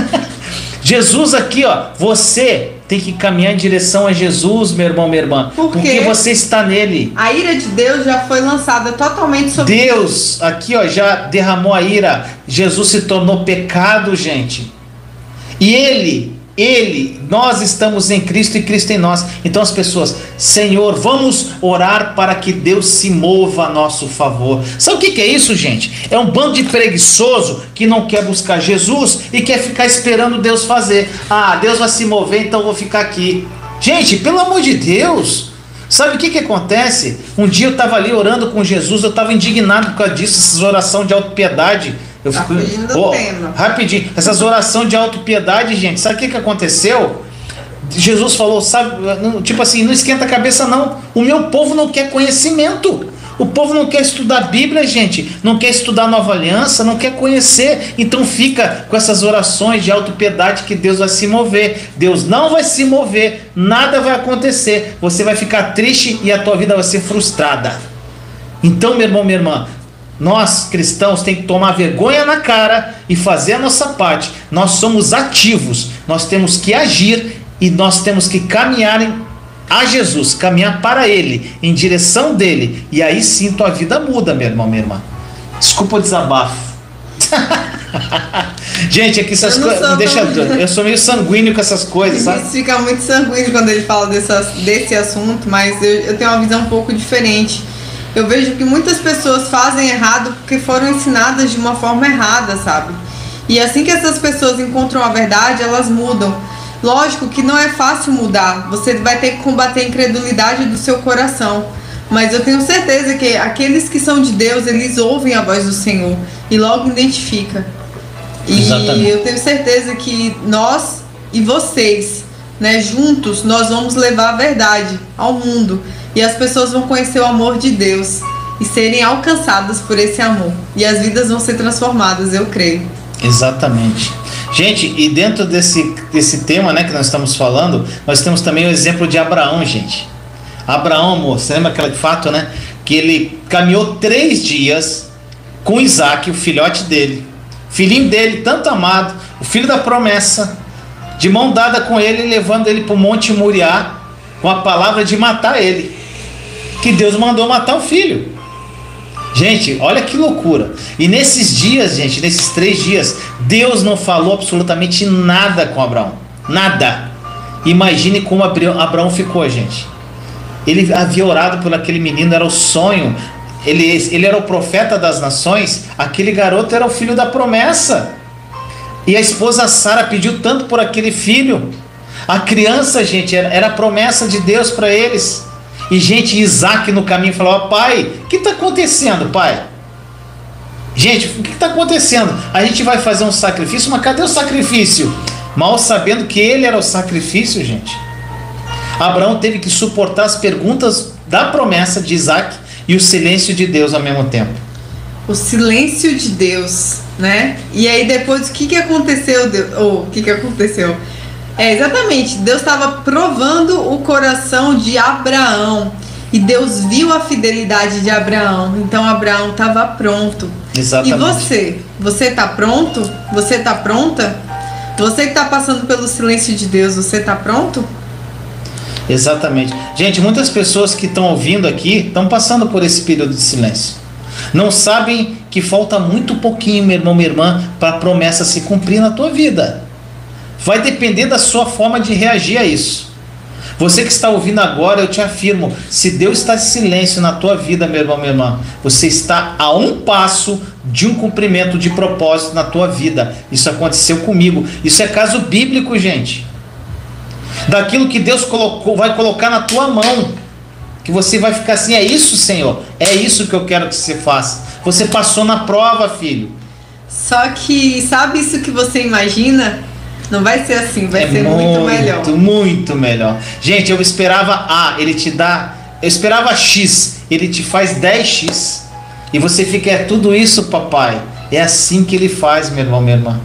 Jesus aqui, ó, você tem que caminhar em direção a Jesus, meu irmão, minha irmã. Por quê? Porque você está nele. A ira de Deus já foi lançada totalmente sobre Deus. Aqui, ó, já derramou a ira. Jesus se tornou pecado, gente. E ele... Ele, nós estamos em Cristo e Cristo em nós. Então as pessoas, Senhor, vamos orar para que Deus se mova a nosso favor. Sabe o que que é isso, gente? É um bando de preguiçoso que não quer buscar Jesus e quer ficar esperando Deus fazer. Ah, Deus vai se mover, então eu vou ficar aqui. Gente, pelo amor de Deus, sabe o que que acontece? Um dia eu estava ali orando com Jesus, eu estava indignado por causa disso, essas orações de autopiedade. Eu fico, oh, rapidinho, essas orações de autopiedade, gente, sabe o que que aconteceu? Jesus falou, sabe, tipo assim, não esquenta a cabeça não, o meu povo não quer conhecimento, o povo não quer estudar a Bíblia, gente, não quer estudar a Nova Aliança, não quer conhecer, então fica com essas orações de autopiedade que Deus vai se mover. Deus não vai se mover, nada vai acontecer, você vai ficar triste e a tua vida vai ser frustrada. Então, meu irmão, minha irmã, nós cristãos temos que tomar vergonha na cara e fazer a nossa parte. Nós somos ativos, nós temos que agir e nós temos que caminhar em, a Jesus, caminhar para Ele, em direção dEle. E aí sim tua vida muda, meu irmão, minha irmã. Desculpa o desabafo. Gente, aqui essas coisas me deixa doido. Eu sou meio sanguíneo com essas coisas, sabe? Isso fica muito sanguíneo quando ele fala dessa, desse assunto, mas eu, eu tenho uma visão um pouco diferente. Eu vejo que muitas pessoas fazem errado porque foram ensinadas de uma forma errada, sabe? E assim que essas pessoas encontram a verdade, elas mudam. Lógico que não é fácil mudar, você vai ter que combater a incredulidade do seu coração. Mas eu tenho certeza que aqueles que são de Deus, eles ouvem a voz do Senhor e logo identificam. E Exatamente. Eu tenho certeza que nós e vocês, né, juntos, nós vamos levar a verdade ao mundo. E as pessoas vão conhecer o amor de Deus e serem alcançadas por esse amor. E as vidas vão ser transformadas, eu creio. Exatamente. Gente, e dentro desse, desse tema, né, que nós estamos falando, nós temos também o exemplo de Abraão, gente. Abraão, amor, você lembra aquele fato, né? Que ele caminhou três dias com Isaac, o filhote dele, filhinho dele, tanto amado, o filho da promessa, de mão dada com ele, levando ele para o Monte Moriá, com a palavra de matar ele, que Deus mandou matar o filho. Gente, olha que loucura. E nesses dias, gente, nesses três dias, Deus não falou absolutamente nada com Abraão, nada. Imagine como Abraão ficou, gente. Ele havia orado por aquele menino, era o sonho. Ele, ele era o profeta das nações. Aquele garoto era o filho da promessa. E a esposa Sara pediu tanto por aquele filho. A criança, gente, era, era a promessa de Deus para eles. E, gente, Isaac no caminho falou: pai, o que está acontecendo, pai? Gente, o que está acontecendo? A gente vai fazer um sacrifício, mas cadê o sacrifício? Mal sabendo que ele era o sacrifício, gente. Abraão teve que suportar as perguntas da promessa de Isaac e o silêncio de Deus ao mesmo tempo. O silêncio de Deus, né? E aí depois o que, que aconteceu? Ou o que, que aconteceu? É, exatamente, Deus estava provando o coração de Abraão. E Deus viu a fidelidade de Abraão. Então Abraão estava pronto. Exatamente. E você? Você está pronto? Você está pronta? Você que está passando pelo silêncio de Deus, você está pronto? Exatamente. Gente, muitas pessoas que estão ouvindo aqui estão passando por esse período de silêncio. Não sabem que falta muito pouquinho, meu irmão, minha irmã, para a promessa se cumprir na tua vida. Vai depender da sua forma de reagir a isso. Você que está ouvindo agora, eu te afirmo, se Deus está em silêncio na tua vida, meu irmão, minha irmã, você está a um passo de um cumprimento de propósito na tua vida. Isso aconteceu comigo. Isso é caso bíblico, gente. Daquilo que Deus colocou, vai colocar na tua mão, que você vai ficar assim: é isso, Senhor, é isso que eu quero que você faça. Você passou na prova, filho. Só que, sabe isso que você imagina? Não vai ser assim, vai é ser muito, muito melhor. Muito, muito melhor. Gente, eu esperava A, ele te dá... Eu esperava X, ele te faz dez x. E você fica: é tudo isso, papai. É assim que ele faz, meu irmão, minha irmã.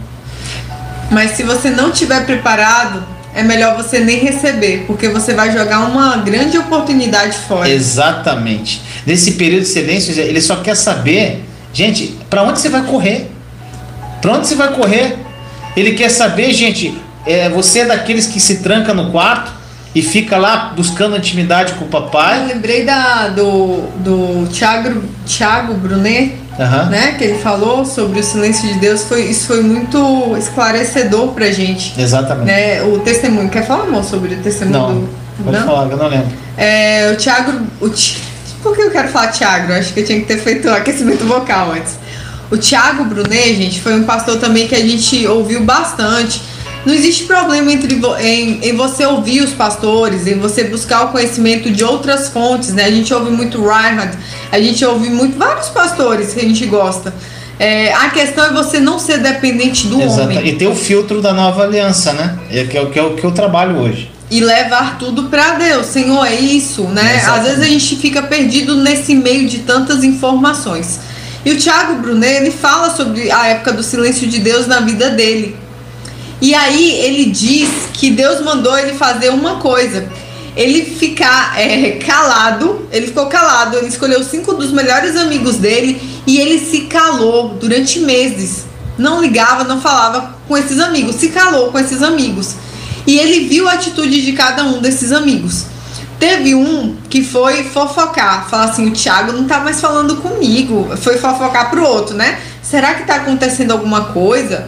Mas se você não estiver preparado, é melhor você nem receber, porque você vai jogar uma grande oportunidade fora. Exatamente. Nesse período de silêncio, ele só quer saber, gente, para onde você vai correr? Para onde você vai correr? Ele quer saber, gente, é, você é daqueles que se tranca no quarto e fica lá buscando intimidade com o papai? Eu lembrei da, do, do Thiago, Thiago Brunet, uhum. né, que ele falou sobre o silêncio de Deus. Foi, isso foi muito esclarecedor pra gente. Exatamente. Né, o testemunho. Quer falar, amor, sobre o testemunho? Não, do... pode não? falar, eu não lembro. É, o Thiago... O, por que eu quero falar Thiago? Acho que eu tinha que ter feito aquecimento vocal antes. O Thiago Brunet, gente, foi um pastor também que a gente ouviu bastante. Não existe problema entre, em, em você ouvir os pastores, em você buscar o conhecimento de outras fontes, né? A gente ouve muito Reinhard, a gente ouve muito vários pastores que a gente gosta. É, a questão é você não ser dependente do Exato. homem. E ter o filtro da nova aliança, né? É que é o que eu, que eu trabalho hoje. E levar tudo para Deus. Senhor, é isso, né? Exatamente. Às vezes a gente fica perdido nesse meio de tantas informações. E o Thiago Brunet, ele fala sobre a época do silêncio de Deus na vida dele. E aí ele diz que Deus mandou ele fazer uma coisa. Ele ficar é, calado, ele ficou calado, ele escolheu cinco dos melhores amigos dele e ele se calou durante meses. Não ligava, não falava com esses amigos, se calou com esses amigos. E ele viu a atitude de cada um desses amigos. Teve um que foi fofocar, falar assim: o Thiago não tá mais falando comigo. Foi fofocar pro outro, né? Será que tá acontecendo alguma coisa?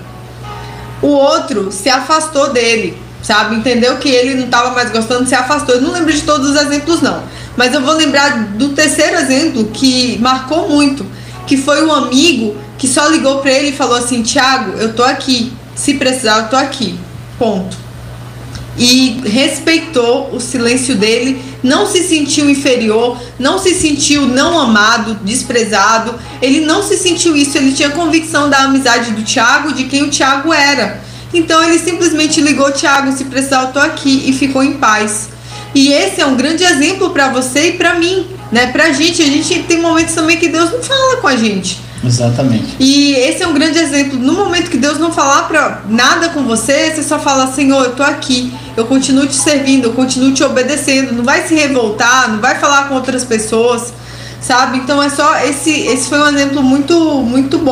O outro se afastou dele, sabe? Entendeu que ele não tava mais gostando, se afastou. Eu não lembro de todos os exemplos, não. Mas eu vou lembrar do terceiro exemplo que marcou muito, que foi um amigo que só ligou pra ele e falou assim: Thiago, eu tô aqui. Se precisar, eu tô aqui. Ponto. E respeitou o silêncio dele, não se sentiu inferior, não se sentiu não amado, desprezado. Ele não se sentiu isso, ele tinha convicção da amizade do Thiago, de quem o Thiago era. Então ele simplesmente ligou: Thiago, se precisar eu tô aqui, e ficou em paz. E esse é um grande exemplo para você e para mim, né? Pra gente, a gente tem momentos também que Deus não fala com a gente. Exatamente. E esse é um grande exemplo. No momento que Deus não falar pra nada com você, você só fala: Senhor, eu tô aqui, eu continuo te servindo, eu continuo te obedecendo. Não vai se revoltar, não vai falar com outras pessoas, sabe? Então é só esse, esse foi um exemplo muito, muito bom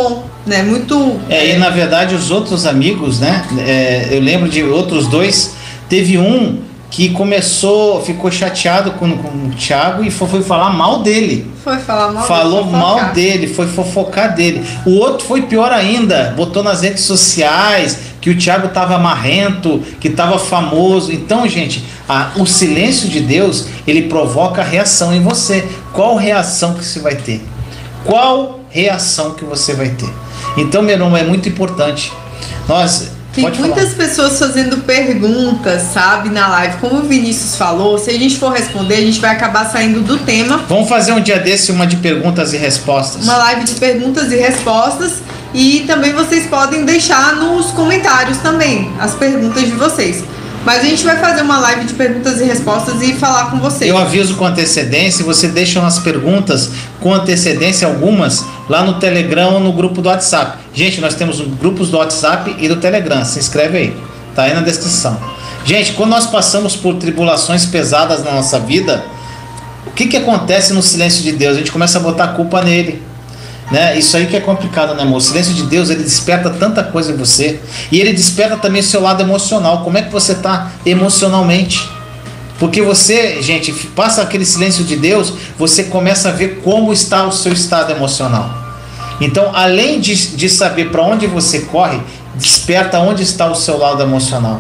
né? Muito... É, e na verdade os outros amigos, né? É, eu lembro de outros dois. Teve um que começou, ficou chateado com, com o Thiago e foi, foi falar mal dele. Foi falar mal Falou dele, mal dele, foi fofocar dele. O outro foi pior ainda, botou nas redes sociais que o Thiago estava marrento, que estava famoso. Então, gente, a, o silêncio de Deus, ele provoca reação em você. Qual reação que você vai ter? Qual reação que você vai ter? Então, meu irmão, é muito importante. Nós... Tem Pode muitas falar. pessoas fazendo perguntas, sabe, na live. Como o Vinícius falou, se a gente for responder, a gente vai acabar saindo do tema. Vamos fazer um dia desse uma de perguntas e respostas. Uma live de perguntas e respostas. E também vocês podem deixar nos comentários também as perguntas de vocês. Mas a gente vai fazer uma live de perguntas e respostas e falar com vocês. Eu aviso com antecedência, você deixa umas perguntas com antecedência, algumas, lá no Telegram ou no grupo do WhatsApp. Gente, nós temos grupos do WhatsApp e do Telegram, se inscreve aí, tá aí na descrição. Gente, quando nós passamos por tribulações pesadas na nossa vida, o que que acontece no silêncio de Deus? A gente começa a botar a culpa nele. Né? Isso aí que é complicado, né, amor? O silêncio de Deus, ele desperta tanta coisa em você. E ele desperta também o seu lado emocional. Como é que você está emocionalmente? Porque você, gente, passa aquele silêncio de Deus, você começa a ver como está o seu estado emocional. Então, além de, de saber para onde você corre, desperta onde está o seu lado emocional.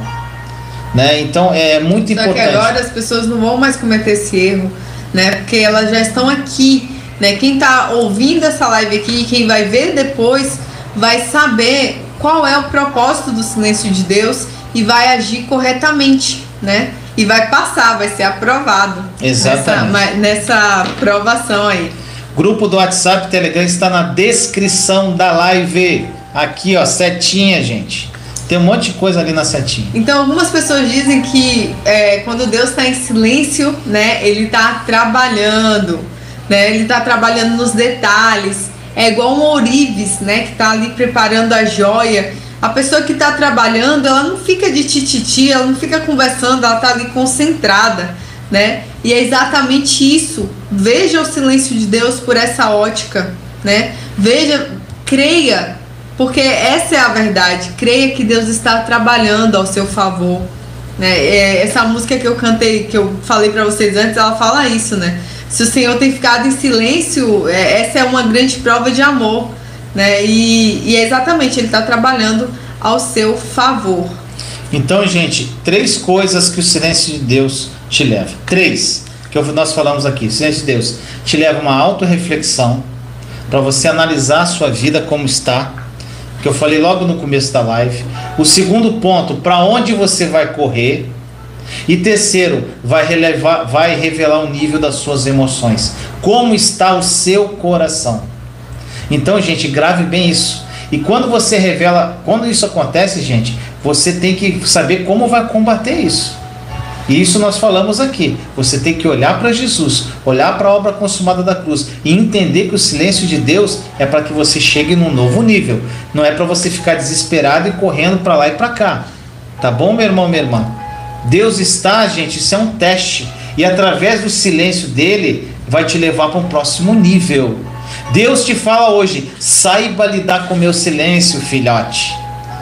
Né? Então, é muito Só importante. que agora as pessoas não vão mais cometer esse erro, né? Porque elas já estão aqui. Né? Quem está ouvindo essa live aqui, quem vai ver depois, vai saber qual é o propósito do silêncio de Deus e vai agir corretamente, né? E vai passar, vai ser aprovado. Exatamente. Nessa, nessa aprovação aí. Grupo do WhatsApp, Telegram está na descrição da live. Aqui, ó, setinha, gente. Tem um monte de coisa ali na setinha. Então, algumas pessoas dizem que é, quando Deus está em silêncio, né? Ele está trabalhando. Né? Ele está trabalhando nos detalhes. É igual um ourives, né? Que está ali preparando a joia. A pessoa que está trabalhando, ela não fica de tititi, ela não fica conversando, ela está ali concentrada, né? E é exatamente isso. Veja o silêncio de Deus por essa ótica, né? Veja, creia, porque essa é a verdade. Creia que Deus está trabalhando ao seu favor, né? É, essa música que eu cantei, que eu falei para vocês antes, ela fala isso, né? Se o Senhor tem ficado em silêncio, é, essa é uma grande prova de amor, né? E, e é exatamente, Ele está trabalhando ao seu favor. Então, gente, três coisas que o silêncio de Deus te leva. Três, que nós falamos aqui. O silêncio de Deus te leva a uma autorreflexão, para você analisar a sua vida como está, que eu falei logo no começo da live. O segundo ponto, para onde você vai correr. E terceiro, vai, relevar, vai revelar o nível das suas emoções. Como está o seu coração? Então, gente, grave bem isso. E quando você revela, quando isso acontece, gente, você tem que saber como vai combater isso. E isso nós falamos aqui. Você tem que olhar para Jesus, olhar para a obra consumada da cruz e entender que o silêncio de Deus é para que você chegue num novo nível. Não é para você ficar desesperado e correndo para lá e para cá. Tá bom, meu irmão, minha irmã? Deus está, gente, isso é um teste. E através do silêncio dele, vai te levar para um próximo nível. Deus te fala hoje, saiba lidar com o meu silêncio, filhote.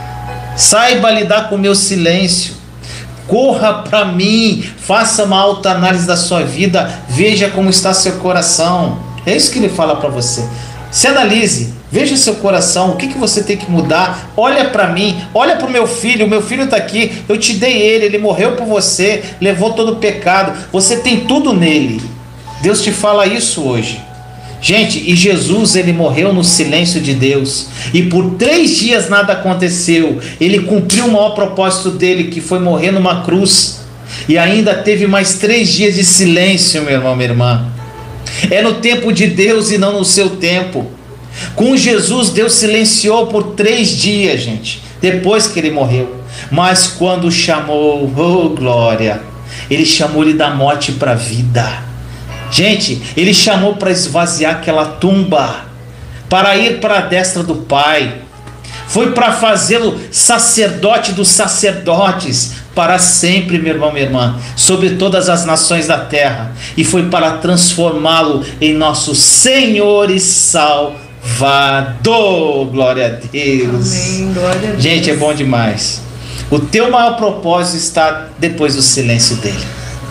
Saiba lidar com o meu silêncio. Corra para mim, faça uma autoanálise da sua vida, veja como está seu coração. É isso que ele fala para você. Se analise, veja seu coração, o que, que você tem que mudar. Olha para mim, olha para o meu filho, o meu filho está aqui, eu te dei ele, ele morreu por você, levou todo o pecado, você tem tudo nele. Deus te fala isso hoje. Gente, e Jesus, ele morreu no silêncio de Deus, e por três dias nada aconteceu. Ele cumpriu o maior propósito dele, que foi morrer numa cruz, e ainda teve mais três dias de silêncio, meu irmão, minha irmã. É no tempo de Deus e não no seu tempo. Com Jesus, Deus silenciou por três dias, gente, depois que ele morreu. Mas quando chamou, oh glória, ele chamou ele da morte para a vida. Gente, ele chamou para esvaziar aquela tumba, para ir para a destra do Pai. Foi para fazê-lo sacerdote dos sacerdotes, para sempre, meu irmão, minha irmã, sobre todas as nações da terra. E foi para transformá-lo em nosso Senhor e Salvador. Glória a Deus. Amém, glória a Deus. Gente, é bom demais. O teu maior propósito está depois do silêncio dele.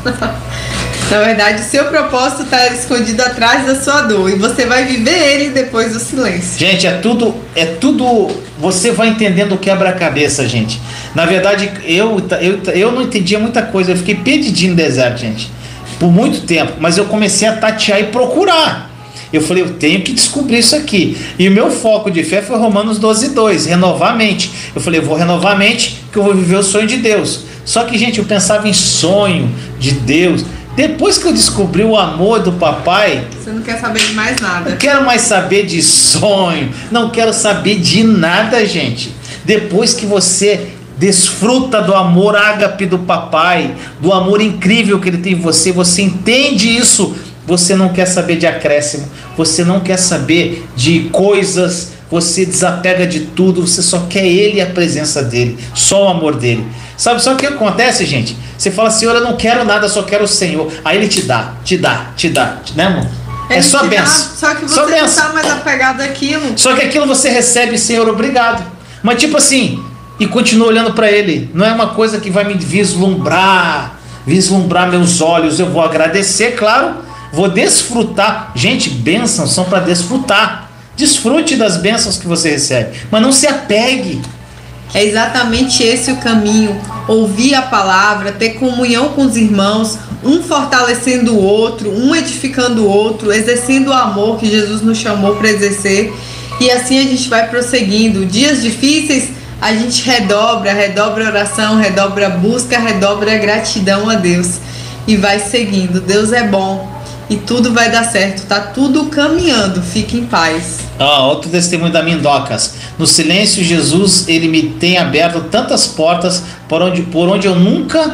Na verdade, o seu propósito está escondido atrás da sua dor e você vai viver ele depois do silêncio. Gente, é tudo, é tudo. Você vai entendendo o quebra-cabeça, gente. Na verdade, eu, eu, eu não entendia muita coisa. Eu fiquei perdidinho no deserto, gente, por muito tempo. Mas eu comecei a tatear e procurar. Eu falei, eu tenho que descobrir isso aqui. E o meu foco de fé foi Romanos doze, dois, renovar a mente. Eu falei, eu vou renovar a mente, que eu vou viver o sonho de Deus. Só que, gente, eu pensava em sonho de Deus. Depois que eu descobri o amor do papai, você não quer saber de mais nada. Não quero mais saber de sonho, não quero saber de nada, gente. Depois que você desfruta do amor ágape do papai, do amor incrível que ele tem em você, você entende isso, você não quer saber de acréscimo, você não quer saber de coisas, você desapega de tudo, você só quer ele e a presença dele, só o amor dele. Sabe só o que acontece, gente? Você fala, Senhor, eu não quero nada, só quero o Senhor. Aí ele te dá, te dá, te dá, né, amor? Ele é só benção. Só que você só não está mais apegado àquilo. Só que aquilo você recebe, Senhor, obrigado. Mas tipo assim, e continua olhando para ele. Não é uma coisa que vai me vislumbrar, vislumbrar meus olhos. Eu vou agradecer, claro, vou desfrutar. Gente, bênçãos são para desfrutar. Desfrute das bênçãos que você recebe, mas não se apegue. É exatamente esse o caminho. Ouvir a palavra, ter comunhão com os irmãos, um fortalecendo o outro, um edificando o outro, exercendo o amor que Jesus nos chamou para exercer. E assim a gente vai prosseguindo. Dias difíceis, a gente redobra, redobra a oração, redobra a busca, redobra a gratidão a Deus. E vai seguindo. Deus é bom. E tudo vai dar certo, tá tudo caminhando, fique em paz. Ah, outro testemunho da Mindocas. No silêncio, Jesus, ele me tem aberto tantas portas por onde, por onde eu nunca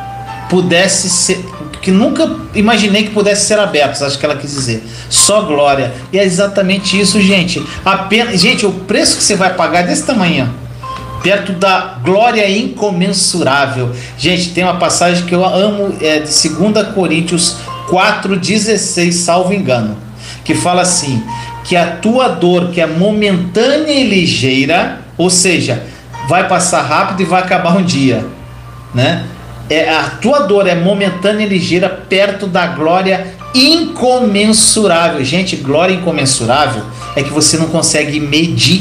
pudesse ser, que nunca imaginei que pudesse ser abertos, acho que ela quis dizer. Só glória. E é exatamente isso, gente. Apenas, gente, o preço que você vai pagar é desse tamanho, perto da glória incomensurável. Gente, tem uma passagem que eu amo, é de dois Coríntios quatro, dezesseis, salvo engano, que fala assim, que a tua dor, que é momentânea e ligeira, ou seja, vai passar rápido e vai acabar um dia, né? É, a tua dor é momentânea e ligeira perto da glória incomensurável. Gente, glória incomensurável é que você não consegue medir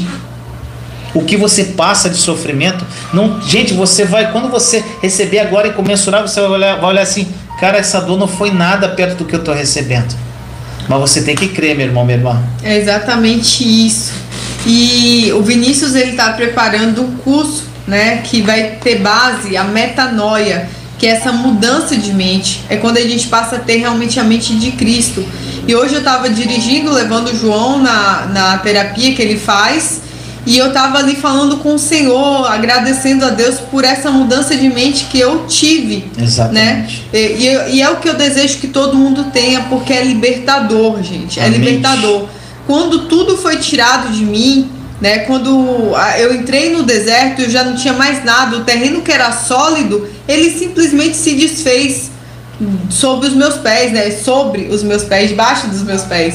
o que você passa de sofrimento. Não, gente, você vai, quando você receber a glória incomensurável, você vai olhar, vai olhar assim, cara, essa dor não foi nada perto do que eu estou recebendo. Mas você tem que crer, meu irmão, minha irmã. É exatamente isso. E o Vinícius, ele está preparando um curso, né, que vai ter base, a metanoia, que é essa mudança de mente. É quando a gente passa a ter realmente a mente de Cristo. E hoje eu estava dirigindo, levando o João na, na terapia que ele faz, e eu estava ali falando com o Senhor, agradecendo a Deus por essa mudança de mente que eu tive. Exatamente. Né? E, e, e é o que eu desejo que todo mundo tenha, porque é libertador, gente. É Amém. libertador. Quando tudo foi tirado de mim, né? Quando eu entrei no deserto, eu já não tinha mais nada. O terreno que era sólido, ele simplesmente se desfez sobre os meus pés, né? Sobre os meus pés, debaixo dos meus pés.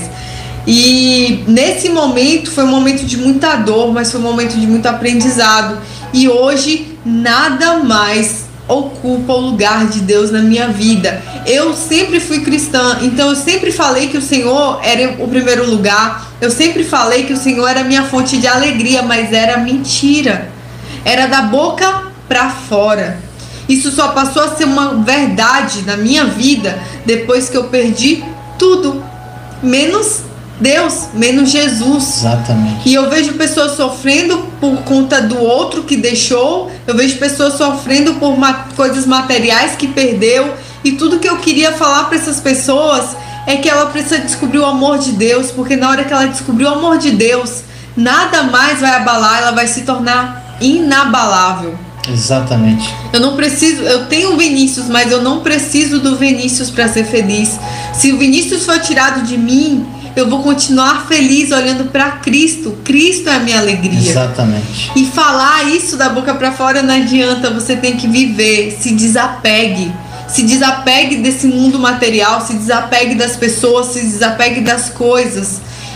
E nesse momento foi um momento de muita dor, mas foi um momento de muito aprendizado. E hoje nada mais ocupa o lugar de Deus na minha vida. Eu sempre fui cristã, então eu sempre falei que o Senhor era o primeiro lugar. Eu sempre falei que o Senhor era a minha fonte de alegria, mas era mentira. Era da boca para fora. Isso só passou a ser uma verdade na minha vida depois que eu perdi tudo, menos Deus, menos Jesus. Exatamente. E eu vejo pessoas sofrendo por conta do outro que deixou. Eu vejo pessoas sofrendo por ma- coisas materiais que perdeu. E tudo que eu queria falar para essas pessoas é que ela precisa descobrir o amor de Deus, porque na hora que ela descobrir o amor de Deus, nada mais vai abalar, ela vai se tornar inabalável. Exatamente. Eu não preciso, eu tenho o Vinícius, mas eu não preciso do Vinícius para ser feliz. Se o Vinícius for tirado de mim, eu vou continuar feliz olhando para Cristo. Cristo é a minha alegria. Exatamente. E falar isso da boca para fora não adianta, você tem que viver. Se desapegue. Se desapegue desse mundo material, se desapegue das pessoas, se desapegue das coisas.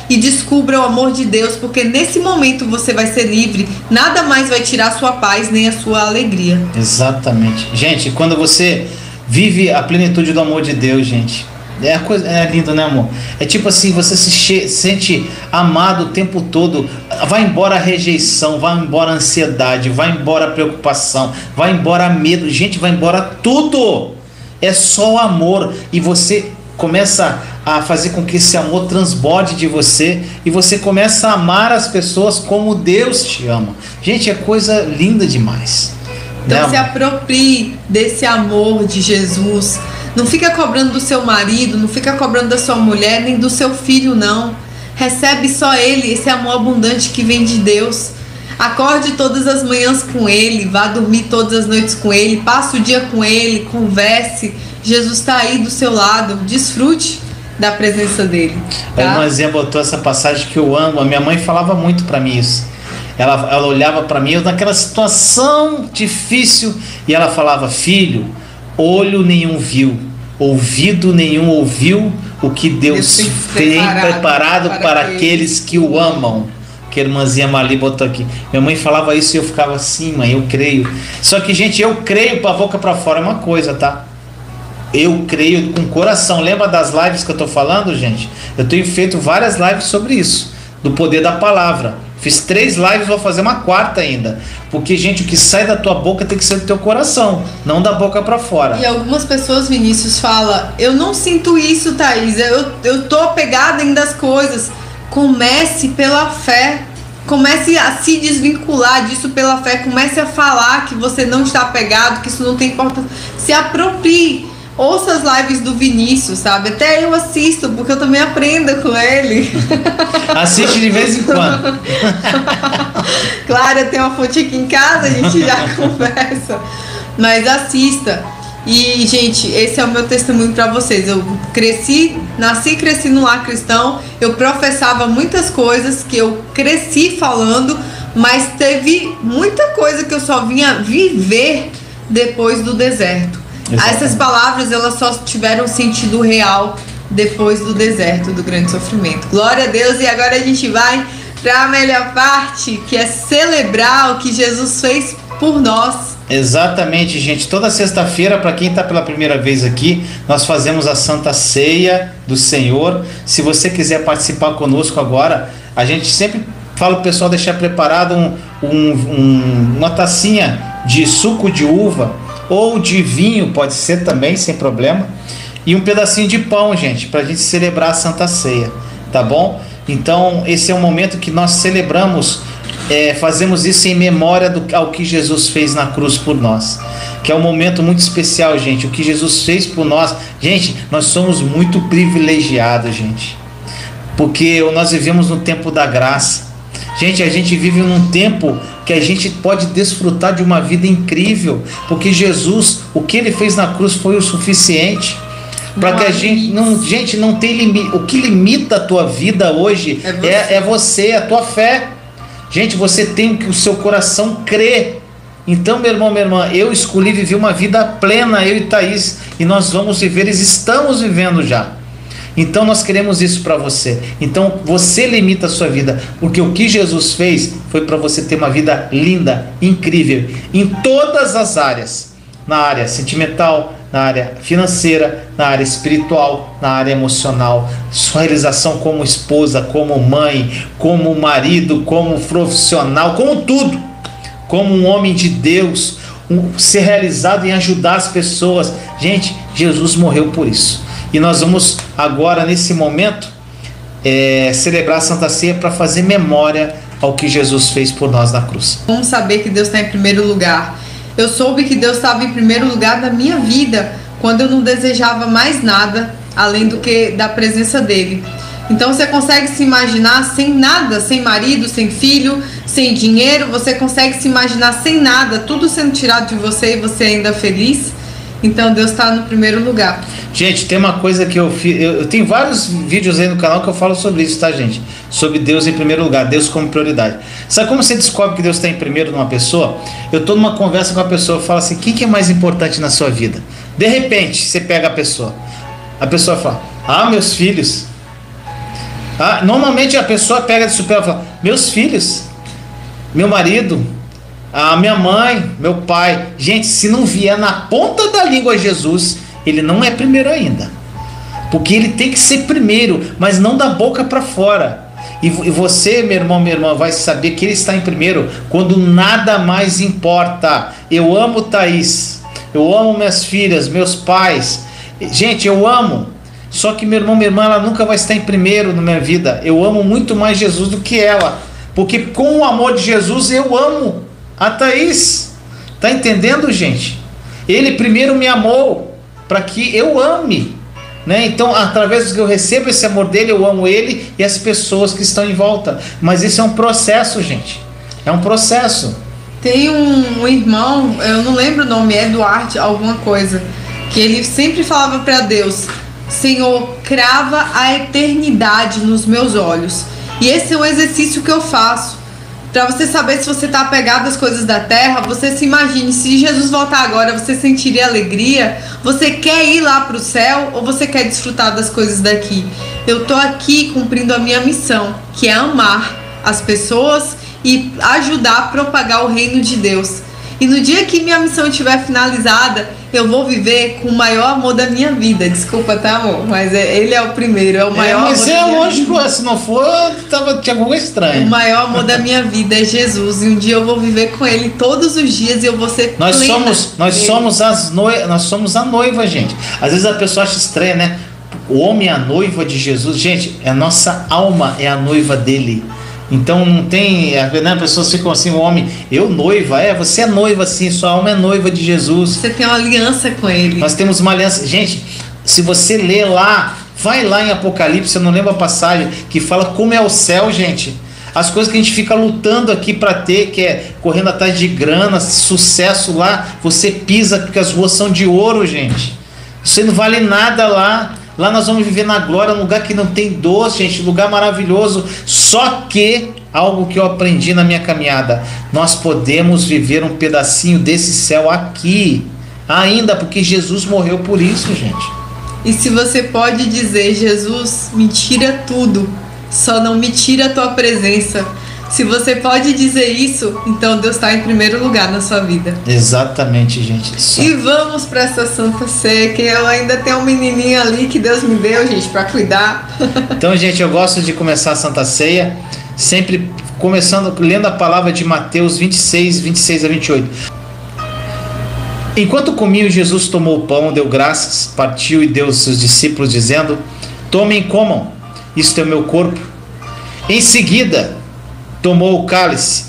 e descubra o amor de Deus, porque nesse momento você vai ser livre, nada mais vai tirar a sua paz nem a sua alegria. Exatamente. Gente, quando você vive a plenitude do amor de Deus, gente, é, a coisa, é lindo, né, amor? É tipo assim, você se che- sente amado o tempo todo. Vai embora a rejeição, vai embora a ansiedade, vai embora a preocupação, vai embora medo. Gente, vai embora tudo. É só o amor. E você começa a fazer com que esse amor transborde de você, e você começa a amar as pessoas como Deus te ama. Gente, é coisa linda demais. Então, né, se aproprie desse amor de Jesus. Não fica cobrando do seu marido, não fica cobrando da sua mulher, nem do seu filho, não. Recebe só ele, esse amor abundante que vem de Deus. Acorde todas as manhãs com ele, vá dormir todas as noites com ele, passe o dia com ele, converse. Jesus está aí do seu lado, desfrute da presença dele. Tá? A irmãzinha botou essa passagem que eu amo. A minha mãe falava muito para mim isso. Ela, ela olhava para mim, eu naquela situação difícil, e ela falava: filho, olho nenhum viu, ouvido nenhum ouviu o que Deus, Deus tem preparado, preparado para, para aqueles que o amam. Que a irmãzinha Mali botou aqui. Minha mãe falava isso e eu ficava assim: mãe, eu creio. Só que, gente, eu creio para a boca para fora é uma coisa, tá? Eu creio com o coração. Lembra das lives que eu tô falando, gente? Eu tenho feito várias lives sobre isso, do poder da palavra. Fiz três lives, vou fazer uma quarta ainda. Porque, gente, o que sai da tua boca tem que ser do teu coração, não da boca pra fora. E algumas pessoas, Vinícius, falam: eu não sinto isso, Thaís, eu, eu tô apegada ainda às coisas. Comece pela fé. Comece a se desvincular disso pela fé. Comece a falar que você não está apegado, que isso não tem importância. Se aproprie. Ouça as lives do Vinícius, sabe? Até eu assisto, porque eu também aprendo com ele. Assiste de vez em quando. Claro, eu tenho uma fonte aqui em casa, a gente já conversa. Mas assista. E, gente, esse é o meu testemunho para vocês. Eu cresci, nasci e cresci no lar cristão. Eu professava muitas coisas que eu cresci falando, mas teve muita coisa que eu só vinha viver depois do deserto. Exatamente. Essas palavras, elas só tiveram sentido real depois do deserto, do grande sofrimento. Glória a Deus. E agora a gente vai para a melhor parte, que é celebrar o que Jesus fez por nós. Exatamente, gente. Toda sexta-feira, para quem está pela primeira vez aqui, nós fazemos a Santa Ceia do Senhor. Se você quiser participar conosco agora, a gente sempre fala para o pessoal deixar preparado um, um, um, uma tacinha de suco de uva ou de vinho, pode ser também, sem problema, e um pedacinho de pão, gente, para a gente celebrar a Santa Ceia, tá bom? Então, esse é o momento que nós celebramos, é, fazemos isso em memória do, ao que Jesus fez na cruz por nós, que é um momento muito especial, gente. O que Jesus fez por nós, gente, nós somos muito privilegiados, gente, porque nós vivemos no tempo da graça. Gente, a gente vive num tempo que a gente pode desfrutar de uma vida incrível, porque Jesus, o que ele fez na cruz foi o suficiente para que a gente não, gente, não tem limite. O que limita a tua vida hoje é você, é, é você, a tua fé. Gente, você tem que o seu coração crer. Então, meu irmão, minha irmã, eu escolhi viver uma vida plena, eu e Thaís, e nós vamos viver, estamos vivendo já. Então nós queremos isso para você. Então você limita a sua vida, porque o que Jesus fez foi para você ter uma vida linda, incrível, em todas as áreas. Na área sentimental, na área financeira, na área espiritual, na área emocional. Sua realização como esposa, como mãe, como marido, como profissional, como tudo. Como um homem de Deus, um, ser realizado em ajudar as pessoas. Gente, Jesus morreu por isso. E nós vamos agora, nesse momento, é, celebrar a Santa Ceia para fazer memória ao que Jesus fez por nós na cruz. Vamos saber que Deus está em primeiro lugar. Eu soube que Deus estava em primeiro lugar da minha vida quando eu não desejava mais nada além do que da presença dele. Então você consegue se imaginar sem nada, sem marido, sem filho, sem dinheiro, você consegue se imaginar sem nada, tudo sendo tirado de você e você ainda feliz? Então Deus está no primeiro lugar. Gente, tem uma coisa que eu fiz, eu, eu tenho vários vídeos aí no canal que eu falo sobre isso, tá, gente? Sobre Deus em primeiro lugar, Deus como prioridade. Sabe como você descobre que Deus está em primeiro numa pessoa? Eu estou numa conversa com a pessoa, eu falo assim: o que, que é mais importante na sua vida? De repente, você pega a pessoa, a pessoa fala: ah, meus filhos. Ah, normalmente a pessoa pega de supera e fala: meus filhos, meu marido, a minha mãe, meu pai. Gente, se não vier na ponta da língua Jesus, ele não é primeiro ainda. Porque ele tem que ser primeiro, mas não da boca para fora. E você, meu irmão, minha irmã, vai saber que ele está em primeiro quando nada mais importa. Eu amo Thaís, eu amo minhas filhas, meus pais. Gente, eu amo. Só que meu irmão, minha irmã, ela nunca vai estar em primeiro na minha vida. Eu amo muito mais Jesus do que ela. Porque com o amor de Jesus eu amo a Thaís. Tá entendendo, gente? Ele primeiro me amou para que eu ame. Né? Então, através do que eu recebo esse amor dele, eu amo ele e as pessoas que estão em volta. Mas isso é um processo, gente. É um processo. Tem um, um irmão, eu não lembro o nome, é Eduardo, alguma coisa, que ele sempre falava para Deus: Senhor, crava a eternidade nos meus olhos. E esse é um exercício que eu faço. Para você saber se você está apegado às coisas da terra, você se imagine, se Jesus voltar agora, você sentiria alegria? Você quer ir lá para o céu ou você quer desfrutar das coisas daqui? Eu estou aqui cumprindo a minha missão, que é amar as pessoas e ajudar a propagar o reino de Deus. E no dia que minha missão estiver finalizada, eu vou viver com o maior amor da minha vida. Desculpa, tá, amor? Mas é, ele é o primeiro, é o maior é, mas amor é da minha lógico, vida. Se não for, tava, tinha algo estranho. O maior amor da minha vida é Jesus. E um dia eu vou viver com ele todos os dias e eu vou ser nós plena somos Nós dele. somos as noi... nós somos a noiva, gente. Às vezes a pessoa acha estranho, né? O homem é a noiva de Jesus. Gente, a nossa alma é a noiva dele. Então não tem, né, as pessoas ficam assim, o homem, eu noiva, é, você é noiva sim, sua alma é noiva de Jesus. Você tem uma aliança com ele. Nós temos uma aliança, gente, se você ler lá, vai lá em Apocalipse, eu não lembro a passagem, que fala como é o céu, gente. As coisas que a gente fica lutando aqui para ter, que é correndo atrás de grana, sucesso lá, você pisa porque as ruas são de ouro, gente. Isso não vale nada lá. Lá nós vamos viver na glória, um lugar que não tem dor, gente, lugar maravilhoso. Só que, algo que eu aprendi na minha caminhada, nós podemos viver um pedacinho desse céu aqui, ainda, porque Jesus morreu por isso, gente. E se você pode dizer: Jesus, me tira tudo, só não me tira a tua presença. Se você pode dizer isso, então Deus está em primeiro lugar na sua vida. Exatamente, gente. Só. E vamos para essa Santa Ceia, que eu ainda tenho um menininho ali que Deus me deu, gente, para cuidar. Então, gente, eu gosto de começar a Santa Ceia sempre começando, lendo a palavra de Mateus vinte e seis, vinte e seis a vinte e oito. Enquanto comiam, Jesus tomou o pão, deu graças, partiu e deu aos seus discípulos, dizendo: tomem e comam, isto é o meu corpo. Em seguida, tomou o cálice,